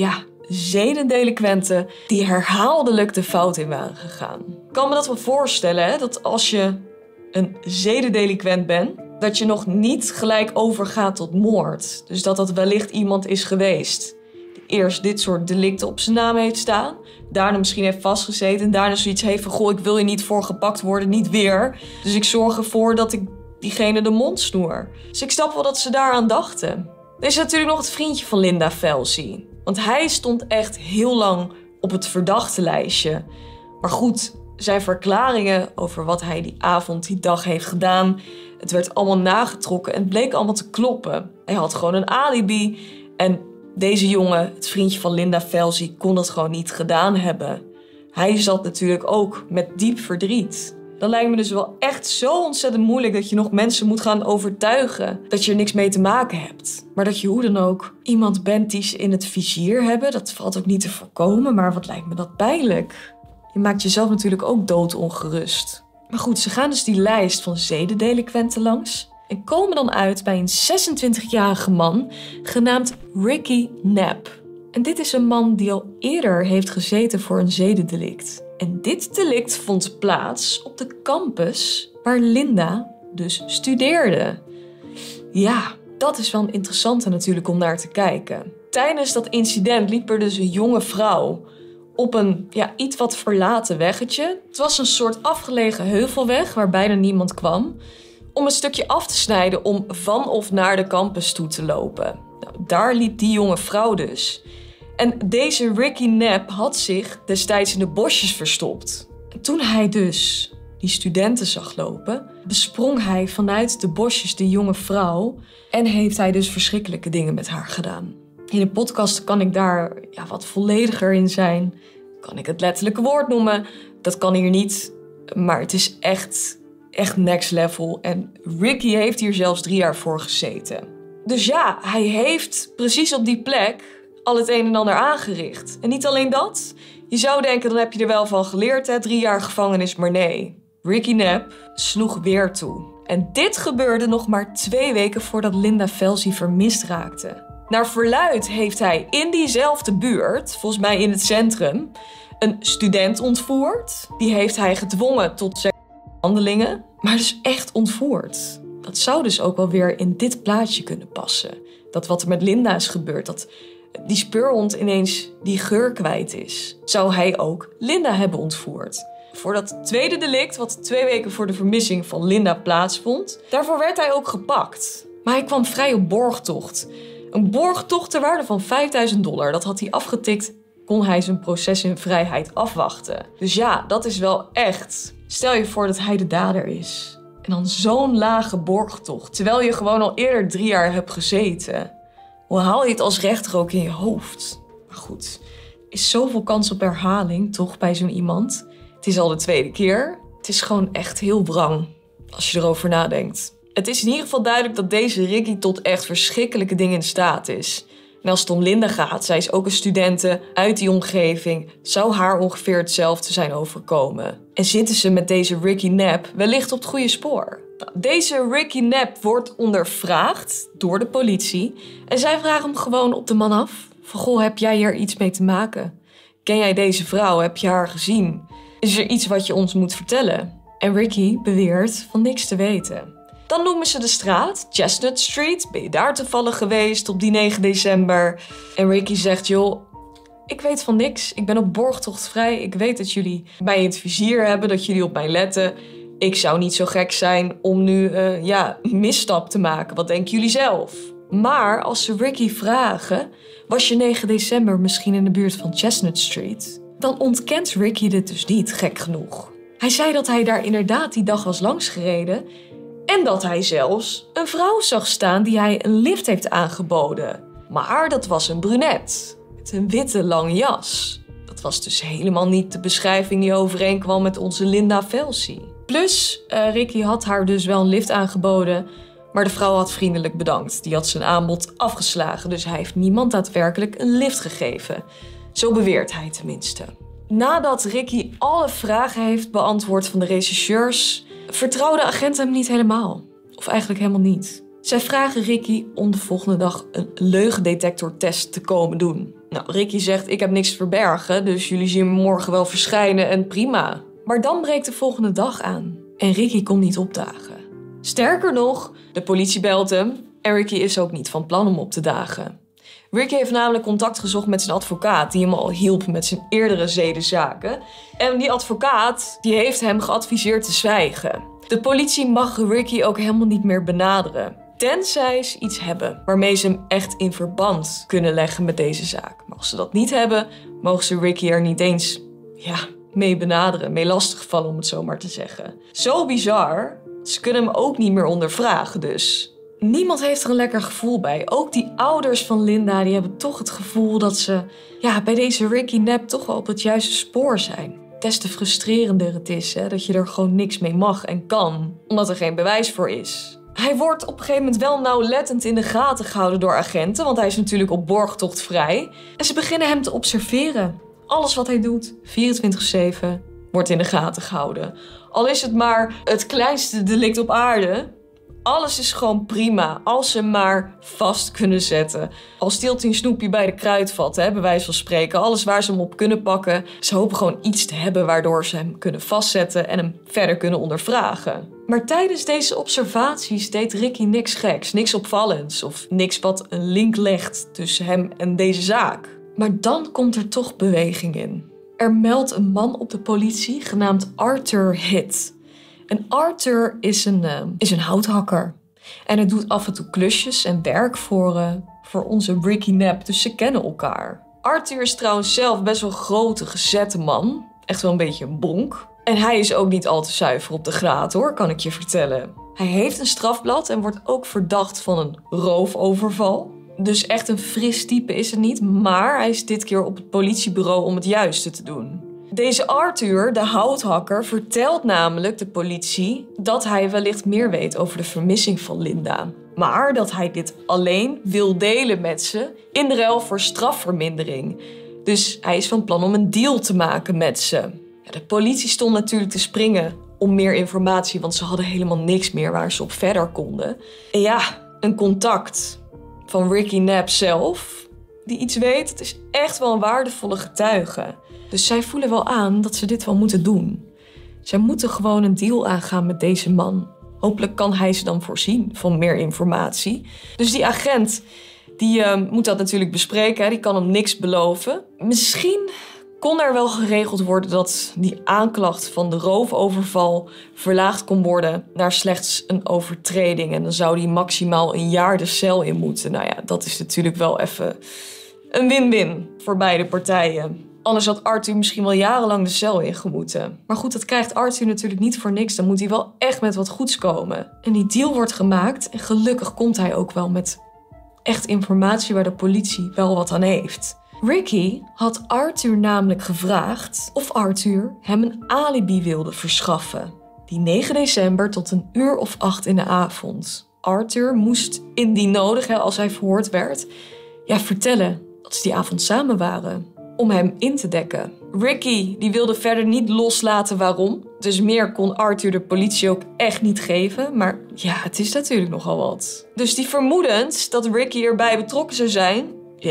zedendelinquenten die herhaaldelijk de fout in waren gegaan. Ik kan me dat wel voorstellen, dat als je een zedendelinquent bent, dat je nog niet gelijk overgaat tot moord. Dus dat wellicht iemand is geweest die eerst dit soort delicten op zijn naam heeft staan, daarna misschien heeft vastgezeten en daarna zoiets heeft van, goh, ik wil je niet voor gepakt worden, niet weer. Dus ik zorg ervoor dat ik diegene de mond snoer. Dus ik snap wel dat ze daaraan dachten. Er is natuurlijk nog het vriendje van Linda Velsi. Want hij stond echt heel lang op het verdachtenlijstje. Maar goed, zijn verklaringen over wat hij die avond, die dag heeft gedaan, het werd allemaal nagetrokken en het bleek allemaal te kloppen. Hij had gewoon een alibi en deze jongen, het vriendje van Linda Velsi, kon dat gewoon niet gedaan hebben. Hij zat natuurlijk ook met diep verdriet. Dan lijkt me dus wel echt zo ontzettend moeilijk dat je nog mensen moet gaan overtuigen dat je er niks mee te maken hebt. Maar dat je hoe dan ook iemand bent die ze in het vizier hebben, dat valt ook niet te voorkomen, maar wat lijkt me dat pijnlijk. Je maakt jezelf natuurlijk ook doodongerust. Maar goed, ze gaan dus die lijst van zedendelinquenten langs en komen dan uit bij een 26-jarige man genaamd Ricky Knapp. En dit is een man die al eerder heeft gezeten voor een zedendelict. En dit delict vond plaats op de campus waar Linda dus studeerde. Ja, dat is wel een interessante natuurlijk om naar te kijken. Tijdens dat incident liep er dus een jonge vrouw op een iets wat verlaten weggetje. Het was een soort afgelegen heuvelweg waar bijna niemand kwam, om een stukje af te snijden om van of naar de campus toe te lopen. Nou, daar liep die jonge vrouw dus. En deze Ricky Knapp had zich destijds in de bosjes verstopt. En toen hij dus die studenten zag lopen, besprong hij vanuit de bosjes de jonge vrouw en heeft hij dus verschrikkelijke dingen met haar gedaan. In de podcast kan ik daar wat vollediger in zijn. Kan ik het letterlijke woord noemen? Dat kan hier niet, maar het is echt next level. En Ricky heeft hier zelfs 3 jaar voor gezeten. Dus ja, hij heeft precies op die plek al het een en ander aangericht. En niet alleen dat. Je zou denken, dan heb je er wel van geleerd, hè? 3 jaar gevangenis, maar nee. Ricky Knapp sloeg weer toe. En dit gebeurde nog maar 2 weken voordat Linda Velsi vermist raakte. Naar verluidt heeft hij in diezelfde buurt, volgens mij in het centrum, een student ontvoerd. Die heeft hij gedwongen tot seksuele handelingen, maar dus echt ontvoerd. Dat zou dus ook wel weer in dit plaatje kunnen passen. Dat wat er met Linda is gebeurd, dat die speurhond ineens die geur kwijt is, zou hij ook Linda hebben ontvoerd. Voor dat tweede delict, wat 2 weken voor de vermissing van Linda plaatsvond, daarvoor werd hij ook gepakt. Maar hij kwam vrij op borgtocht. Een borgtocht ter waarde van $5.000. Dat had hij afgetikt, kon hij zijn proces in vrijheid afwachten. Dus ja, dat is wel echt. Stel je voor dat hij de dader is. En dan zo'n lage borgtocht, terwijl je gewoon al eerder 3 jaar hebt gezeten. Hoe haal je het als rechter ook in je hoofd? Maar goed, er is zoveel kans op herhaling toch bij zo'n iemand. Het is al de 2e keer. Het is gewoon echt heel wrang als je erover nadenkt. Het is in ieder geval duidelijk dat deze Ricky tot echt verschrikkelijke dingen in staat is. En als het om Linda gaat, zij is ook een studente uit die omgeving, zou haar ongeveer hetzelfde zijn overkomen. En zitten ze met deze Ricky Knapp wellicht op het goede spoor? Nou, deze Ricky Knapp wordt ondervraagd door de politie en zij vragen hem gewoon op de man af. Van, goh, heb jij hier iets mee te maken? Ken jij deze vrouw? Heb je haar gezien? Is er iets wat je ons moet vertellen? En Ricky beweert van niks te weten. Dan noemen ze de straat, Chestnut Street. Ben je daar toevallig geweest op die 9 december? En Ricky zegt, joh, ik weet van niks. Ik ben op borgtocht vrij. Ik weet dat jullie mij in het vizier hebben, dat jullie op mij letten. Ik zou niet zo gek zijn om nu misstap te maken. Wat denken jullie zelf? Maar als ze Ricky vragen, was je 9 december misschien in de buurt van Chestnut Street? Dan ontkent Ricky dit dus niet, gek genoeg. Hij zei dat hij daar inderdaad die dag was langsgereden en dat hij zelfs een vrouw zag staan die hij een lift heeft aangeboden. Maar dat was een brunet met een witte lange jas. Dat was dus helemaal niet de beschrijving die overeenkwam met onze Linda Velsi. Plus, Ricky had haar dus wel een lift aangeboden, maar de vrouw had vriendelijk bedankt. Die had zijn aanbod afgeslagen, dus hij heeft niemand daadwerkelijk een lift gegeven. Zo beweert hij tenminste. Nadat Ricky alle vragen heeft beantwoord van de rechercheurs, vertrouwde de agent hem niet helemaal. Of eigenlijk helemaal niet. Zij vragen Ricky om de volgende dag een leugendetectortest te komen doen. Nou, Ricky zegt, ik heb niks te verbergen, dus jullie zien me morgen wel verschijnen en prima. Maar dan breekt de volgende dag aan en Ricky komt niet opdagen. Sterker nog, de politie belt hem en Ricky is ook niet van plan om op te dagen. Ricky heeft namelijk contact gezocht met zijn advocaat die hem al hielp met zijn eerdere zedenzaken. En die advocaat die heeft hem geadviseerd te zwijgen. De politie mag Ricky ook helemaal niet meer benaderen. Tenzij ze iets hebben waarmee ze hem echt in verband kunnen leggen met deze zaak. Maar als ze dat niet hebben, mogen ze Ricky er niet eens mee benaderen, mee lastigvallen om het zo maar te zeggen. Zo bizar, ze kunnen hem ook niet meer ondervragen dus. Niemand heeft er een lekker gevoel bij. Ook die ouders van Linda die hebben toch het gevoel dat ze bij deze Ricky Knapp toch wel op het juiste spoor zijn. Des te frustrerender het is dat je er gewoon niks mee mag en kan, omdat er geen bewijs voor is. Hij wordt op een gegeven moment wel nauwlettend in de gaten gehouden door agenten, want hij is natuurlijk op borgtocht vrij. En ze beginnen hem te observeren. Alles wat hij doet, 24/7, wordt in de gaten gehouden. Al is het maar het kleinste delict op aarde. Alles is gewoon prima, als ze hem maar vast kunnen zetten. Al steelt hij een snoepje bij de kruidvat, bij wijze van spreken. Alles waar ze hem op kunnen pakken. Ze hopen gewoon iets te hebben waardoor ze hem kunnen vastzetten en hem verder kunnen ondervragen. Maar tijdens deze observaties deed Ricky niks geks, niks opvallends of niks wat een link legt tussen hem en deze zaak. Maar dan komt er toch beweging in. Er meldt een man op de politie genaamd Arthur Hitt. En Arthur is een houthakker. En hij doet af en toe klusjes en werk voor onze Ricky Knapp, dus ze kennen elkaar. Arthur is trouwens zelf best wel een grote, gezette man. Echt wel een beetje een bonk. En hij is ook niet al te zuiver op de graad hoor, kan ik je vertellen. Hij heeft een strafblad en wordt ook verdacht van een roofoverval. Dus echt een fris type is het niet, maar hij is dit keer op het politiebureau om het juiste te doen. Deze Arthur, de houthakker, vertelt namelijk de politie dat hij wellicht meer weet over de vermissing van Linda. Maar dat hij dit alleen wil delen met ze in de ruil voor strafvermindering. Dus hij is van plan om een deal te maken met ze. Ja, de politie stond natuurlijk te springen om meer informatie, want ze hadden helemaal niks meer waar ze op verder konden. En een contact van Ricky Knapp zelf, die iets weet, het is echt wel een waardevolle getuige. Dus zij voelen wel aan dat ze dit wel moeten doen. Zij moeten gewoon een deal aangaan met deze man. Hopelijk kan hij ze dan voorzien van meer informatie. Dus die agent, die moet dat natuurlijk bespreken. Die kan hem niks beloven. Misschien kon er wel geregeld worden dat die aanklacht van de roofoverval verlaagd kon worden naar slechts een overtreding. En dan zou die maximaal 1 jaar de cel in moeten. Nou ja, dat is natuurlijk wel even een win-win voor beide partijen. Anders had Arthur misschien wel jarenlang de cel ingemoeten. Maar goed, dat krijgt Arthur natuurlijk niet voor niks. Dan moet hij wel echt met wat goeds komen. En die deal wordt gemaakt en gelukkig komt hij ook wel met echt informatie waar de politie wel wat aan heeft. Ricky had Arthur namelijk gevraagd of Arthur hem een alibi wilde verschaffen. Die 9 december tot 1:08 in de avond. Arthur moest indien nodig, als hij verhoord werd, vertellen dat ze die avond samen waren. Om hem in te dekken. Ricky die wilde verder niet loslaten waarom. Dus meer kon Arthur de politie ook echt niet geven. Maar het is natuurlijk nogal wat. Dus die vermoedens dat Ricky erbij betrokken zou zijn,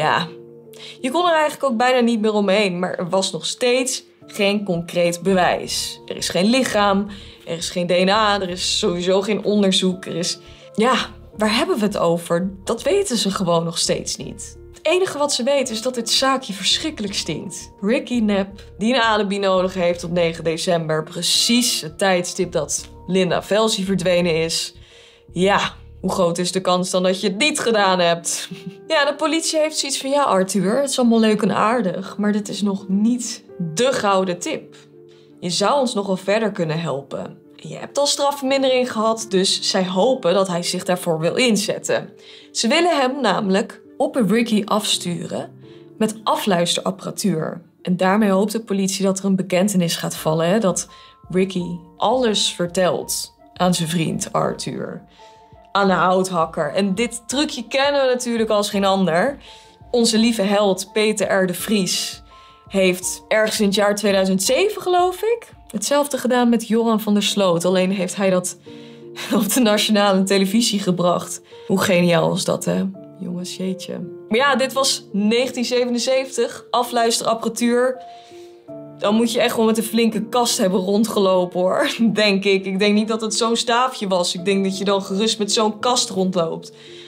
je kon er eigenlijk ook bijna niet meer omheen. Maar er was nog steeds geen concreet bewijs. Er is geen lichaam, er is geen DNA, er is sowieso geen onderzoek. Er is, waar hebben we het over? Dat weten ze gewoon nog steeds niet. Het enige wat ze weten is dat dit zaakje verschrikkelijk stinkt. Ricky Knapp, die een alibi nodig heeft op 9 december. Precies het tijdstip dat Linda Velsi verdwenen is. Hoe groot is de kans dan dat je het niet gedaan hebt? De politie heeft zoiets van, Arthur, het is allemaal leuk en aardig. Maar dit is nog niet de gouden tip. Je zou ons nog wel verder kunnen helpen. Je hebt al strafvermindering gehad, dus zij hopen dat hij zich daarvoor wil inzetten. Ze willen hem namelijk op een Ricky afsturen met afluisterapparatuur. En daarmee hoopt de politie dat er een bekentenis gaat vallen. Dat Ricky alles vertelt aan zijn vriend Arthur. Aan de houthakker. En dit trucje kennen we natuurlijk als geen ander. Onze lieve held Peter R. de Vries heeft ergens in het jaar 2007, geloof ik, hetzelfde gedaan met Joran van der Sloot. Alleen heeft hij dat op de nationale televisie gebracht. Hoe geniaal was dat, hè? Jongens, jeetje. Maar dit was 1977. Afluisterapparatuur. dan moet je echt gewoon met een flinke kast hebben rondgelopen, hoor. Denk ik. Ik denk niet dat het zo'n staafje was. Ik denk dat je dan gerust met zo'n kast rondloopt.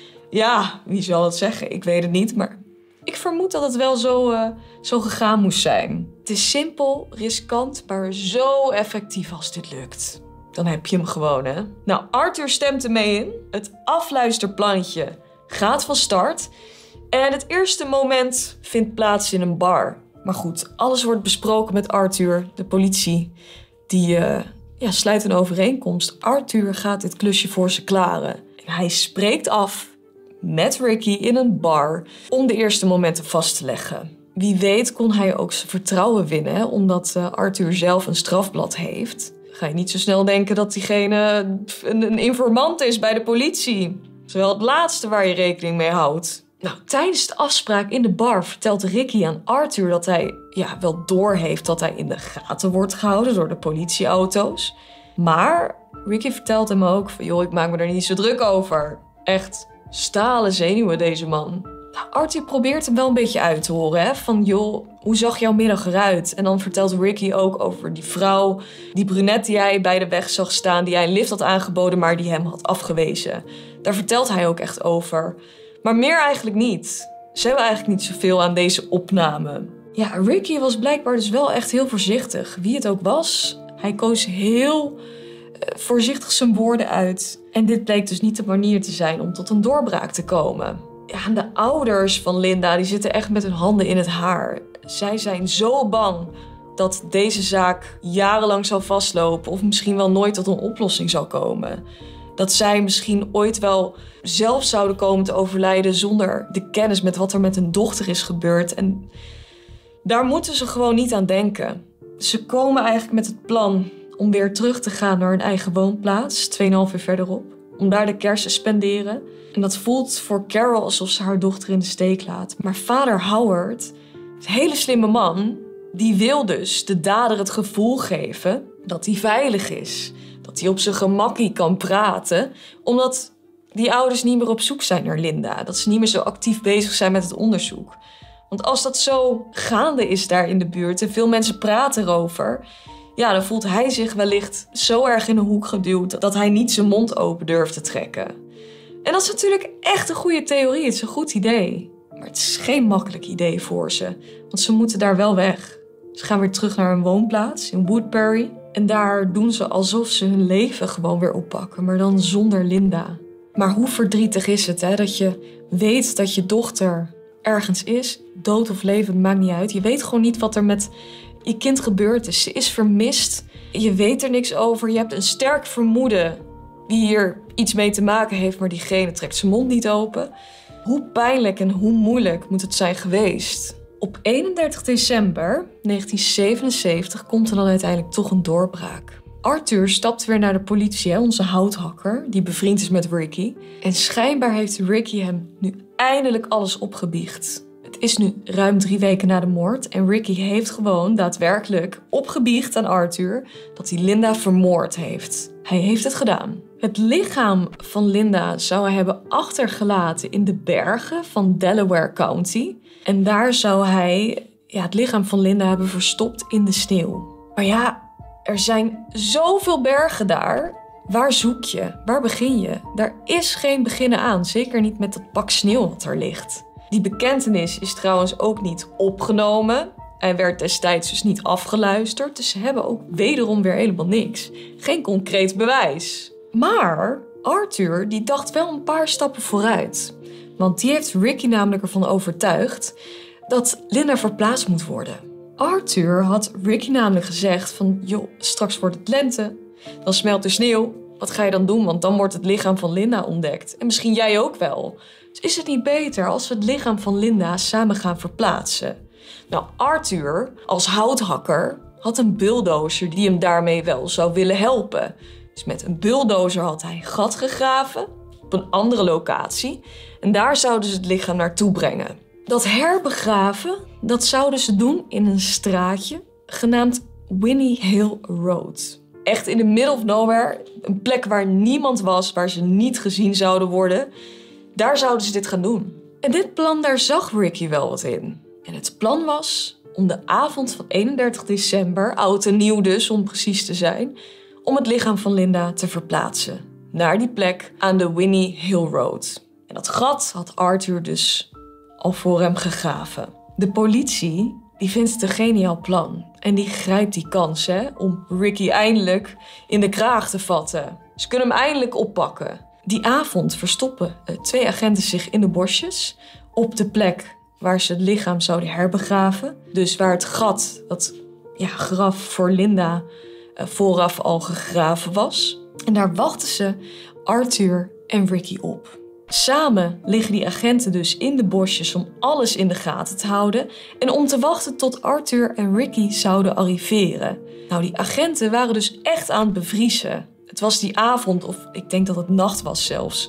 Ja, wie zal het zeggen? Ik weet het niet, maar ik vermoed dat het wel zo gegaan moest zijn. Het is simpel, riskant, maar zo effectief als dit lukt. Dan heb je hem gewoon, hè? Nou, Arthur stemt ermee in. Het afluisterplannetje gaat van start. En het eerste moment vindt plaats in een bar. Maar goed, alles wordt besproken met Arthur. De politie, die sluit een overeenkomst. Arthur gaat dit klusje voor ze klaren. En hij spreekt af met Ricky in een bar om de eerste momenten vast te leggen. Wie weet kon hij ook zijn vertrouwen winnen, hè, omdat Arthur zelf een strafblad heeft. Ga je niet zo snel denken dat diegene een informant is bij de politie. Dat is wel het laatste waar je rekening mee houdt. Nou, tijdens de afspraak in de bar vertelt Ricky aan Arthur dat hij wel doorheeft dat hij in de gaten wordt gehouden door de politieauto's. Maar Ricky vertelt hem ook van, joh, ik maak me er niet zo druk over. Echt stalen zenuwen, deze man. Nou, Arthur probeert hem wel een beetje uit te horen, hè? Van, joh, hoe zag jouw middag eruit? En dan vertelt Ricky ook over die vrouw, die brunette die hij bij de weg zag staan, die hij een lift had aangeboden, maar die hem had afgewezen. Daar vertelt hij ook echt over. Maar meer eigenlijk niet. Ze hebben eigenlijk niet zoveel aan deze opname. Ja, Ricky was blijkbaar dus wel echt heel voorzichtig. Wie het ook was, hij koos heel voorzichtig zijn woorden uit. En dit bleek dus niet de manier te zijn om tot een doorbraak te komen. Ja, en de ouders van Linda, die zitten echt met hun handen in het haar. Zij zijn zo bang dat deze zaak jarenlang zal vastlopen of misschien wel nooit tot een oplossing zal komen. Dat zij misschien ooit wel zelf zouden komen te overlijden zonder de kennis met wat er met hun dochter is gebeurd. En daar moeten ze gewoon niet aan denken. Ze komen eigenlijk met het plan om weer terug te gaan naar hun eigen woonplaats, 2,5 uur verderop. Om daar de kerst te spenderen. En dat voelt voor Carol alsof ze haar dochter in de steek laat. Maar vader Howard, een hele slimme man, die wil dus de dader het gevoel geven dat hij veilig is. Dat hij op zijn gemakkie kan praten, omdat die ouders niet meer op zoek zijn naar Linda. Dat ze niet meer zo actief bezig zijn met het onderzoek. Want als dat zo gaande is daar in de buurt en veel mensen praten erover, ja, dan voelt hij zich wellicht zo erg in een hoek geduwd dat hij niet zijn mond open durft te trekken. En dat is natuurlijk echt een goede theorie. Het is een goed idee. Maar het is geen makkelijk idee voor ze. Want ze moeten daar wel weg. Ze gaan weer terug naar hun woonplaats in Woodbury. En daar doen ze alsof ze hun leven gewoon weer oppakken. Maar dan zonder Linda. Maar hoe verdrietig is het, hè? Dat je weet dat je dochter ergens is. Dood of levend, maakt niet uit. Je weet gewoon niet wat er met je kind gebeurd is. Ze is vermist. Je weet er niks over. Je hebt een sterk vermoeden wie hier iets mee te maken heeft, maar diegene trekt zijn mond niet open. Hoe pijnlijk en hoe moeilijk moet het zijn geweest? Op 31 december 1977 komt er dan uiteindelijk toch een doorbraak. Arthur stapt weer naar de politie, onze houthakker, die bevriend is met Ricky. En schijnbaar heeft Ricky hem nu eindelijk alles opgebiecht. Het is nu ruim 3 weken na de moord en Ricky heeft gewoon daadwerkelijk opgebiecht aan Arthur dat hij Linda vermoord heeft. Hij heeft het gedaan. Het lichaam van Linda zou hij hebben achtergelaten in de bergen van Delaware County. En daar zou hij het lichaam van Linda hebben verstopt in de sneeuw. Maar ja, er zijn zoveel bergen daar. Waar zoek je? Waar begin je? Daar is geen beginnen aan. Zeker niet met dat pak sneeuw wat er ligt. Die bekentenis is trouwens ook niet opgenomen. Hij werd destijds dus niet afgeluisterd. Dus ze hebben ook wederom weer helemaal niks. Geen concreet bewijs. Maar Arthur die dacht wel een paar stappen vooruit. Want die heeft Ricky namelijk ervan overtuigd dat Linda verplaatst moet worden. Arthur had Ricky namelijk gezegd van, joh, straks wordt het lente. Dan smelt de sneeuw. Wat ga je dan doen? Want dan wordt het lichaam van Linda ontdekt. En misschien jij ook wel. Dus is het niet beter als we het lichaam van Linda samen gaan verplaatsen? Nou, Arthur, als houthakker, had een bulldozer die hem daarmee wel zou willen helpen. Dus met een bulldozer had hij een gat gegraven op een andere locatie. En daar zouden ze het lichaam naartoe brengen. Dat herbegraven, dat zouden ze doen in een straatje genaamd Winnie Hill Road. Echt in the middle of nowhere, een plek waar niemand was, waar ze niet gezien zouden worden. Daar zouden ze dit gaan doen. En dit plan, daar zag Ricky wel wat in. En het plan was om de avond van 31 december, oud en nieuw dus om precies te zijn, om het lichaam van Linda te verplaatsen naar die plek aan de Winnie Hill Road. En dat gat had Arthur dus al voor hem gegraven. De politie die vindt het een geniaal plan en die grijpt die kans om Ricky eindelijk in de kraag te vatten. Ze kunnen hem eindelijk oppakken. Die avond verstoppen 2 agenten zich in de bosjes op de plek waar ze het lichaam zouden herbegraven. Dus waar het gat, dat graf voor Linda, vooraf al gegraven was. En daar wachten ze Arthur en Ricky op. Samen liggen die agenten dus in de bosjes om alles in de gaten te houden en om te wachten tot Arthur en Ricky zouden arriveren. Nou, die agenten waren dus echt aan het bevriezen. Het was die avond, of ik denk dat het nacht was zelfs,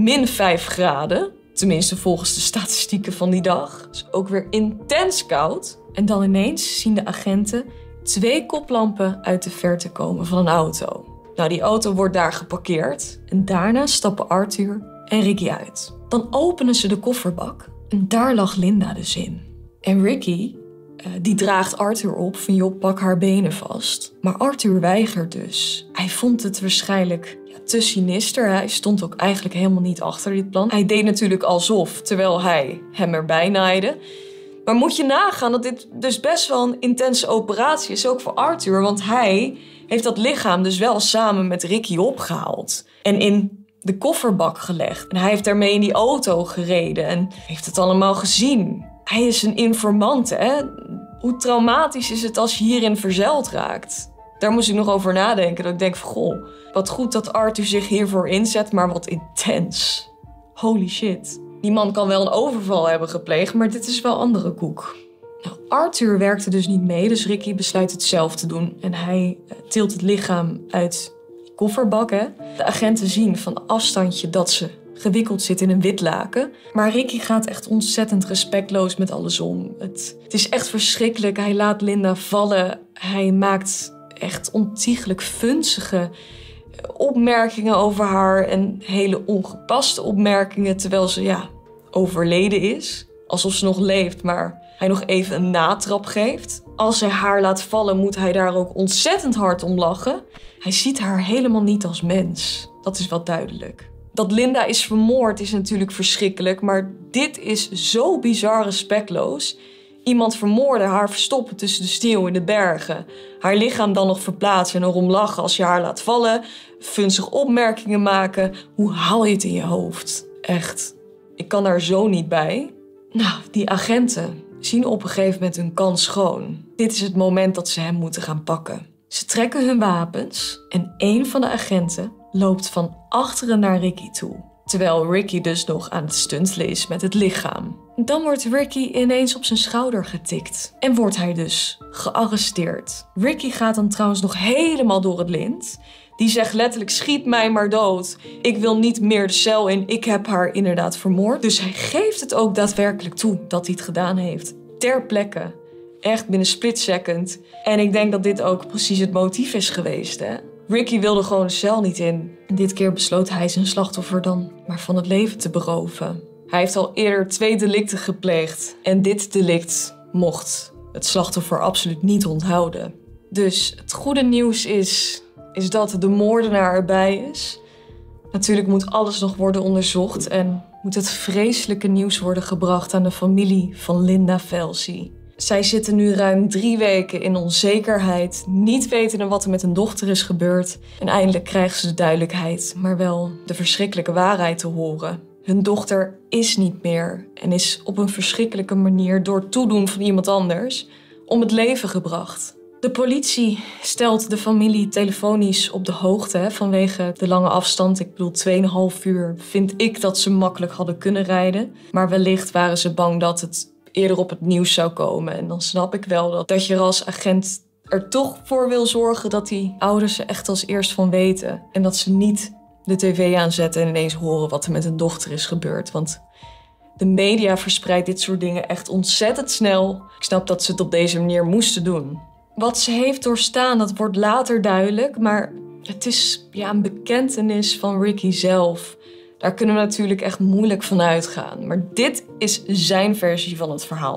-5 graden. Tenminste volgens de statistieken van die dag. Dus ook weer intens koud. En dan ineens zien de agenten 2 koplampen uit de verte komen van een auto. Nou, die auto wordt daar geparkeerd. En daarna stappen Arthur en Ricky uit. Dan openen ze de kofferbak. En daar lag Linda dus in. En Ricky, die draagt Arthur op van joh, pak haar benen vast. Maar Arthur weigert dus. Hij vond het waarschijnlijk te sinister. Hij stond ook eigenlijk helemaal niet achter dit plan. Hij deed natuurlijk alsof, terwijl hij hem erbij naaide. Maar moet je nagaan dat dit dus best wel een intense operatie is, ook voor Arthur. Want hij heeft dat lichaam dus wel samen met Ricky opgehaald. En in de kofferbak gelegd. En hij heeft daarmee in die auto gereden en heeft het allemaal gezien. Hij is een informant, hè? Hoe traumatisch is het als je hierin verzeild raakt? Daar moest ik nog over nadenken. Dat ik denk van, goh, wat goed dat Arthur zich hiervoor inzet, maar wat intens. Holy shit. Die man kan wel een overval hebben gepleegd, maar dit is wel andere koek. Nou, Arthur werkte dus niet mee, dus Ricky besluit het zelf te doen. En hij tilt het lichaam uit die kofferbak. Hè. De agenten zien van een afstandje dat ze gewikkeld zit in een wit laken. Maar Ricky gaat echt ontzettend respectloos met alles om. Het is echt verschrikkelijk. Hij laat Linda vallen. Hij maakt echt ontiegelijk vunzige opmerkingen over haar. En hele ongepaste opmerkingen terwijl ze overleden is. Alsof ze nog leeft, maar hij nog even een natrap geeft. Als hij haar laat vallen, moet hij daar ook ontzettend hard om lachen. Hij ziet haar helemaal niet als mens. Dat is wel duidelijk. Dat Linda is vermoord is natuurlijk verschrikkelijk, maar dit is zo bizar respectloos. Iemand vermoorden, haar verstoppen tussen de sneeuw in de bergen. Haar lichaam dan nog verplaatsen en erom lachen als je haar laat vallen. Vunzige opmerkingen maken. Hoe haal je het in je hoofd? Echt. Ik kan daar zo niet bij. Nou, die agenten zien op een gegeven moment hun kans schoon. Dit is het moment dat ze hem moeten gaan pakken. Ze trekken hun wapens en een van de agenten loopt van achteren naar Ricky toe. Terwijl Ricky dus nog aan het stuntelen is met het lichaam. Dan wordt Ricky ineens op zijn schouder getikt. En wordt hij dus gearresteerd. Ricky gaat dan trouwens nog helemaal door het lint. Die zegt letterlijk, schiet mij maar dood. Ik wil niet meer de cel in. Ik heb haar inderdaad vermoord. Dus hij geeft het ook daadwerkelijk toe dat hij het gedaan heeft. Ter plekke. Echt binnen split second. En ik denk dat dit ook precies het motief is geweest, hè. Ricky wilde gewoon de cel niet in. En dit keer besloot hij zijn slachtoffer dan maar van het leven te beroven. Hij heeft al eerder 2 delicten gepleegd. En dit delict mocht het slachtoffer absoluut niet onthouden. Dus het goede nieuws is dat de moordenaar erbij is. Natuurlijk moet alles nog worden onderzocht. En moet het vreselijke nieuws worden gebracht aan de familie van Linda Velsi. Zij zitten nu ruim 3 weken in onzekerheid, niet wetende wat er met hun dochter is gebeurd. En eindelijk krijgen ze de duidelijkheid, maar wel de verschrikkelijke waarheid te horen. Hun dochter is niet meer en is op een verschrikkelijke manier door toedoen van iemand anders om het leven gebracht. De politie stelt de familie telefonisch op de hoogte vanwege de lange afstand. Ik bedoel, 2,5 uur vind ik dat ze makkelijk hadden kunnen rijden. Maar wellicht waren ze bang dat het eerder op het nieuws zou komen. En dan snap ik wel dat je er als agent er toch voor wil zorgen dat die ouders er echt als eerst van weten. En dat ze niet de tv aanzetten en ineens horen wat er met hun dochter is gebeurd. Want de media verspreidt dit soort dingen echt ontzettend snel. Ik snap dat ze het op deze manier moesten doen. Wat ze heeft doorstaan, dat wordt later duidelijk. Maar het is een bekentenis van Ricky zelf. Daar kunnen we natuurlijk echt moeilijk van uitgaan. Maar dit is zijn versie van het verhaal.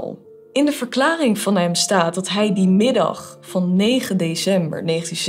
In de verklaring van hem staat dat hij die middag van 9 december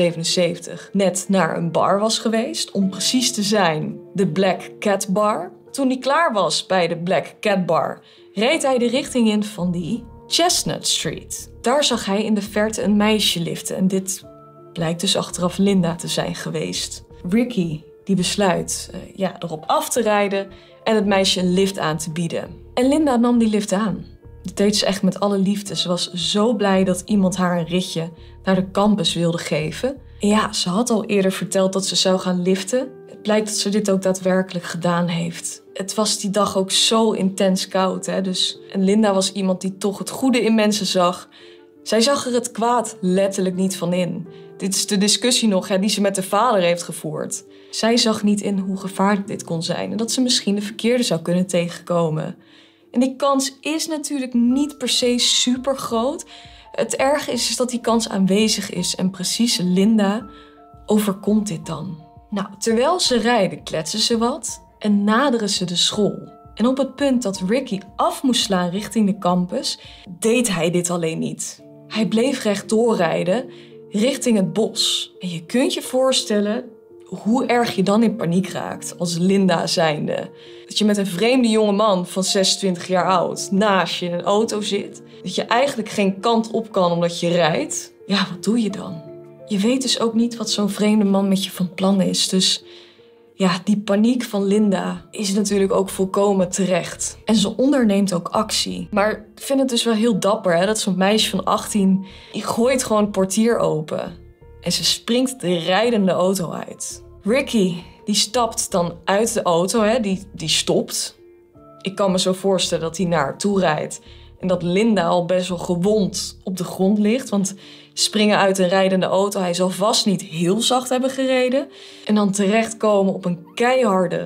1977 net naar een bar was geweest. Om precies te zijn, de Black Cat Bar. Toen hij klaar was bij de Black Cat Bar, reed hij de richting in van die Chestnut Street. Daar zag hij in de verte een meisje liften en dit blijkt dus achteraf Linda te zijn geweest. Ricky die besluit erop af te rijden en het meisje een lift aan te bieden. En Linda nam die lift aan. Dat deed ze echt met alle liefde. Ze was zo blij dat iemand haar een ritje naar de campus wilde geven. En ja, ze had al eerder verteld dat ze zou gaan liften. Het blijkt dat ze dit ook daadwerkelijk gedaan heeft. Het was die dag ook zo intens koud. En Linda was iemand die toch het goede in mensen zag. Zij zag er het kwaad letterlijk niet van in. Dit is de discussie nog die ze met de vader heeft gevoerd. Zij zag niet in hoe gevaarlijk dit kon zijn en dat ze misschien de verkeerde zou kunnen tegenkomen. En die kans is natuurlijk niet per se super groot. Het erge is dat die kans aanwezig is en precies Linda overkomt dit dan. Nou, terwijl ze rijden kletsen ze wat en naderen ze de school. En op het punt dat Ricky af moest slaan richting de campus, deed hij dit alleen niet. Hij bleef rechtdoor rijden richting het bos. En je kunt je voorstellen hoe erg je dan in paniek raakt als Linda zijnde. Dat je met een vreemde jongeman van 26 jaar oud naast je in een auto zit. Dat je eigenlijk geen kant op kan omdat je rijdt. Ja, wat doe je dan? Je weet dus ook niet wat zo'n vreemde man met je van plan is. Dus ja, die paniek van Linda is natuurlijk ook volkomen terecht. En ze onderneemt ook actie. Maar ik vind het dus wel heel dapper dat zo'n meisje van 18... die gooit gewoon het portier open. En ze springt de rijdende auto uit. Ricky, die stapt dan uit de auto, die stopt. Ik kan me zo voorstellen dat hij naar haar toe rijdt. En dat Linda al best wel gewond op de grond ligt. Want springen uit een rijdende auto, hij zal vast niet heel zacht hebben gereden. En dan terechtkomen op een keiharde,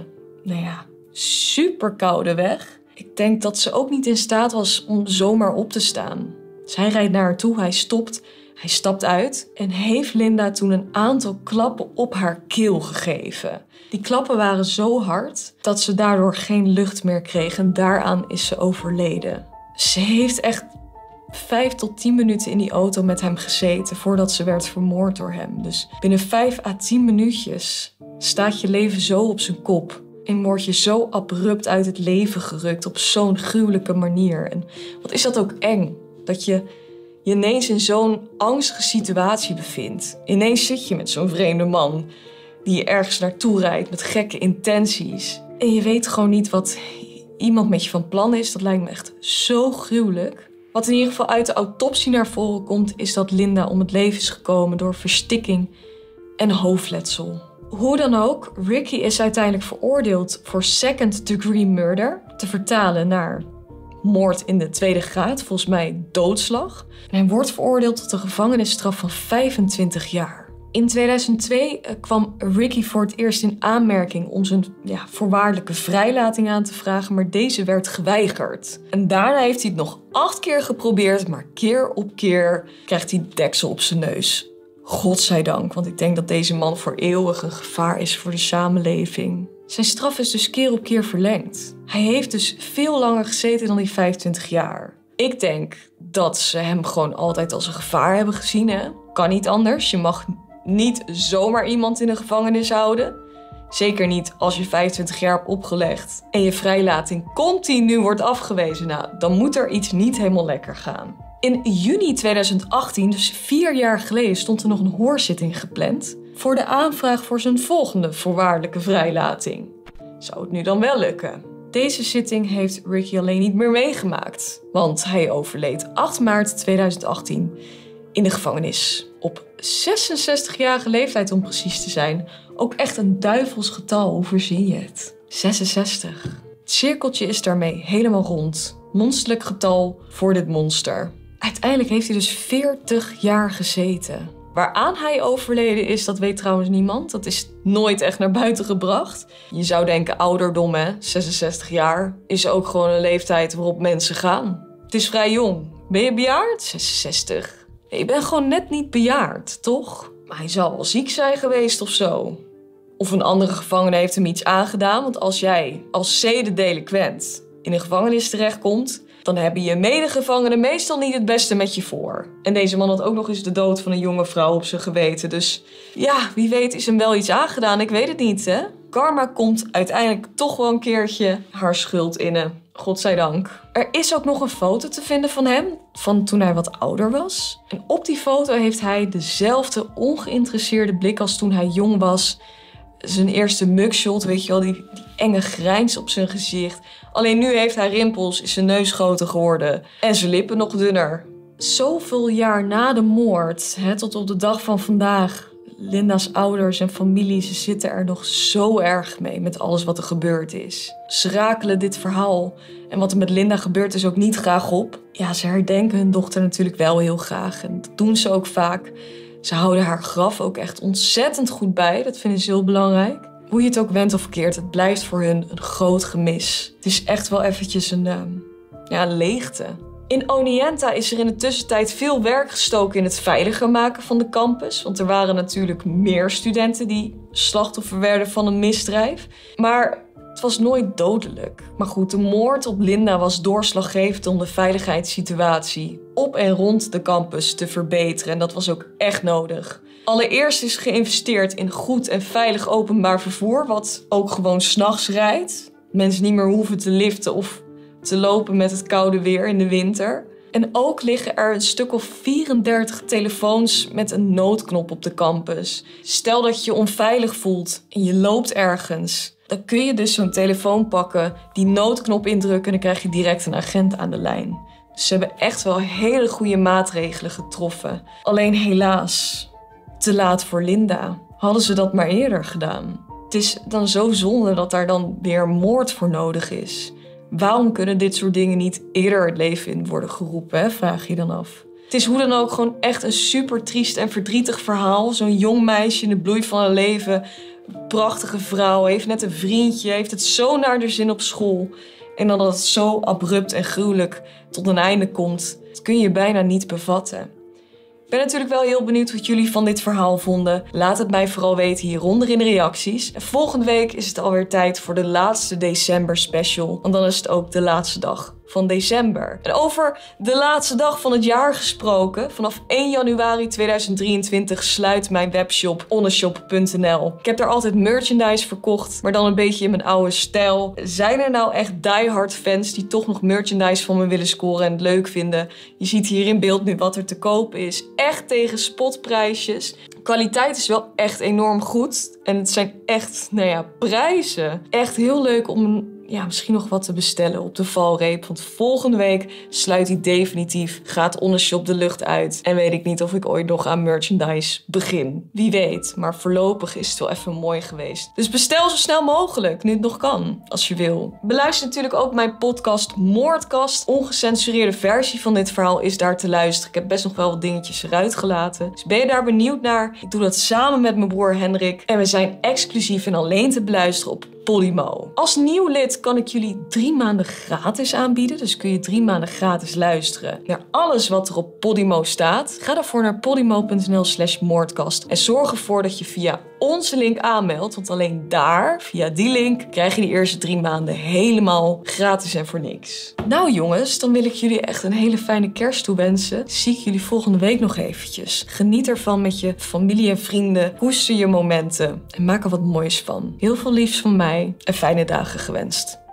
super koude weg. Ik denk dat ze ook niet in staat was om zomaar op te staan. Dus hij rijdt naar haar toe, hij stopt. Hij stapt uit en heeft Linda toen een aantal klappen op haar keel gegeven. Die klappen waren zo hard dat ze daardoor geen lucht meer kreeg en daaraan is ze overleden. Ze heeft echt 5 tot 10 minuten in die auto met hem gezeten voordat ze werd vermoord door hem. Dus binnen 5 à 10 minuutjes staat je leven zo op zijn kop. En word je zo abrupt uit het leven gerukt op zo'n gruwelijke manier. En wat is dat ook eng, dat je ineens in zo'n angstige situatie bevindt. Ineens zit je met zo'n vreemde man die je ergens naartoe rijdt met gekke intenties. En je weet gewoon niet wat iemand met je van plan is. Dat lijkt me echt zo gruwelijk. Wat in ieder geval uit de autopsie naar voren komt, is dat Linda om het leven is gekomen door verstikking en hoofdletsel. Hoe dan ook, Ricky is uiteindelijk veroordeeld voor second degree murder, te vertalen naar moord in de tweede graad, volgens mij doodslag. En hij wordt veroordeeld tot een gevangenisstraf van 25 jaar. In 2002 kwam Ricky voor het eerst in aanmerking om zijn voorwaardelijke vrijlating aan te vragen, maar deze werd geweigerd. En daarna heeft hij het nog 8 keer geprobeerd, maar keer op keer krijgt hij deksel op zijn neus. Godzijdank, want ik denk dat deze man voor eeuwig een gevaar is voor de samenleving. Zijn straf is dus keer op keer verlengd. Hij heeft dus veel langer gezeten dan die 25 jaar. Ik denk dat ze hem gewoon altijd als een gevaar hebben gezien. Kan niet anders. Je mag niet zomaar iemand in de gevangenis houden. Zeker niet als je 25 jaar hebt opgelegd en je vrijlating continu wordt afgewezen. Nou, dan moet er iets niet helemaal lekker gaan. In juni 2018, dus 4 jaar geleden, stond er nog een hoorzitting gepland voor de aanvraag voor zijn volgende voorwaardelijke vrijlating. Zou het nu dan wel lukken? Deze zitting heeft Ricky alleen niet meer meegemaakt, want hij overleed 8 maart 2018 in de gevangenis. Op 66-jarige leeftijd om precies te zijn. Ook echt een duivels getal, hoe verzin je het? 66. Het cirkeltje is daarmee helemaal rond. Monsterlijk getal voor dit monster. Uiteindelijk heeft hij dus 40 jaar gezeten. Waaraan hij overleden is, dat weet trouwens niemand. Dat is nooit echt naar buiten gebracht. Je zou denken ouderdom, 66 jaar, is ook gewoon een leeftijd waarop mensen gaan. Het is vrij jong. Ben je bejaard? 66. Nee, je bent gewoon net niet bejaard, toch? Maar hij zal wel ziek zijn geweest of zo. Of een andere gevangene heeft hem iets aangedaan. Want als jij als zedendelinquent in een gevangenis terechtkomt, dan hebben je medegevangenen meestal niet het beste met je voor. En deze man had ook nog eens de dood van een jonge vrouw op zijn geweten. Dus ja, wie weet is hem wel iets aangedaan. Ik weet het niet, hè? Karma komt uiteindelijk toch wel een keertje haar schuld innen. Godzijdank. Er is ook nog een foto te vinden van hem, van toen hij wat ouder was. En op die foto heeft hij dezelfde ongeïnteresseerde blik als toen hij jong was. Zijn eerste mugshot, weet je wel, die enge grijns op zijn gezicht. Alleen nu heeft hij rimpels, is zijn neus groter geworden en zijn lippen nog dunner. Zoveel jaar na de moord, tot op de dag van vandaag. Linda's ouders en familie, ze zitten er nog zo erg mee met alles wat er gebeurd is. Ze rakelen dit verhaal en wat er met Linda gebeurd is ook niet graag op. Ja, ze herdenken hun dochter natuurlijk wel heel graag en dat doen ze ook vaak. Ze houden haar graf ook echt ontzettend goed bij, dat vinden ze heel belangrijk. Hoe je het ook went of keert, het blijft voor hun een groot gemis. Het is echt wel eventjes een leegte. In Oneonta is er in de tussentijd veel werk gestoken in het veiliger maken van de campus. Want er waren natuurlijk meer studenten die slachtoffer werden van een misdrijf. Maar het was nooit dodelijk. Maar goed, de moord op Linda was doorslaggevend om de veiligheidssituatie op en rond de campus te verbeteren. En dat was ook echt nodig. Allereerst is geïnvesteerd in goed en veilig openbaar vervoer, wat ook gewoon 's nachts rijdt. Mensen niet meer hoeven te liften of te lopen met het koude weer in de winter. En ook liggen er een stuk of 34 telefoons met een noodknop op de campus. Stel dat je je onveilig voelt en je loopt ergens. Dan kun je dus zo'n telefoon pakken, die noodknop indrukken en dan krijg je direct een agent aan de lijn. Dus ze hebben echt wel hele goede maatregelen getroffen. Alleen helaas, te laat voor Linda. Hadden ze dat maar eerder gedaan. Het is dan zo zonde dat daar dan weer moord voor nodig is. Waarom kunnen dit soort dingen niet eerder het leven in worden geroepen, hè? Vraag je dan af. Het is hoe dan ook gewoon echt een super triest en verdrietig verhaal. Zo'n jong meisje in de bloei van haar leven, een prachtige vrouw, heeft net een vriendje, heeft het zo naar de zin op school. En dan dat het zo abrupt en gruwelijk tot een einde komt, dat kun je bijna niet bevatten. Ik ben natuurlijk wel heel benieuwd wat jullie van dit verhaal vonden. Laat het mij vooral weten hieronder in de reacties. En volgende week is het alweer tijd voor de laatste december special. Want dan is het ook de laatste dag van december. En over de laatste dag van het jaar gesproken. Vanaf 1 januari 2023 sluit mijn webshop onneshop.nl. Ik heb daar altijd merchandise verkocht, maar dan een beetje in mijn oude stijl. Zijn er nou echt diehard fans die toch nog merchandise van me willen scoren en het leuk vinden? Je ziet hier in beeld nu wat er te koop is. Echt tegen spotprijsjes. Kwaliteit is wel echt enorm goed. En het zijn echt, prijzen. Echt heel leuk om misschien nog wat te bestellen op de valreep. Want volgende week sluit hij definitief. Gaat Onneshop de lucht uit. En weet ik niet of ik ooit nog aan merchandise begin. Wie weet. Maar voorlopig is het wel even mooi geweest. Dus bestel zo snel mogelijk. Nu het nog kan. Als je wil. Beluister natuurlijk ook mijn podcast Moordkast. Ongecensureerde versie van dit verhaal is daar te luisteren. Ik heb best nog wel wat dingetjes eruit gelaten. Dus ben je daar benieuwd naar? Ik doe dat samen met mijn broer Hendrik. En we zijn exclusief en alleen te beluisteren op Podimo. Als nieuw lid kan ik jullie 3 maanden gratis aanbieden. Dus kun je 3 maanden gratis luisteren naar alles wat er op Podimo staat. Ga daarvoor naar podimo.nl/moordkast. En zorg ervoor dat je via onze link aanmeldt. Want alleen daar, via die link, krijg je de eerste 3 maanden helemaal gratis en voor niks. Nou jongens, dan wil ik jullie echt een hele fijne kerst toewensen. Zie ik jullie volgende week nog eventjes. Geniet ervan met je familie en vrienden. Koester je momenten en maak er wat moois van. Heel veel liefs van mij en fijne dagen gewenst.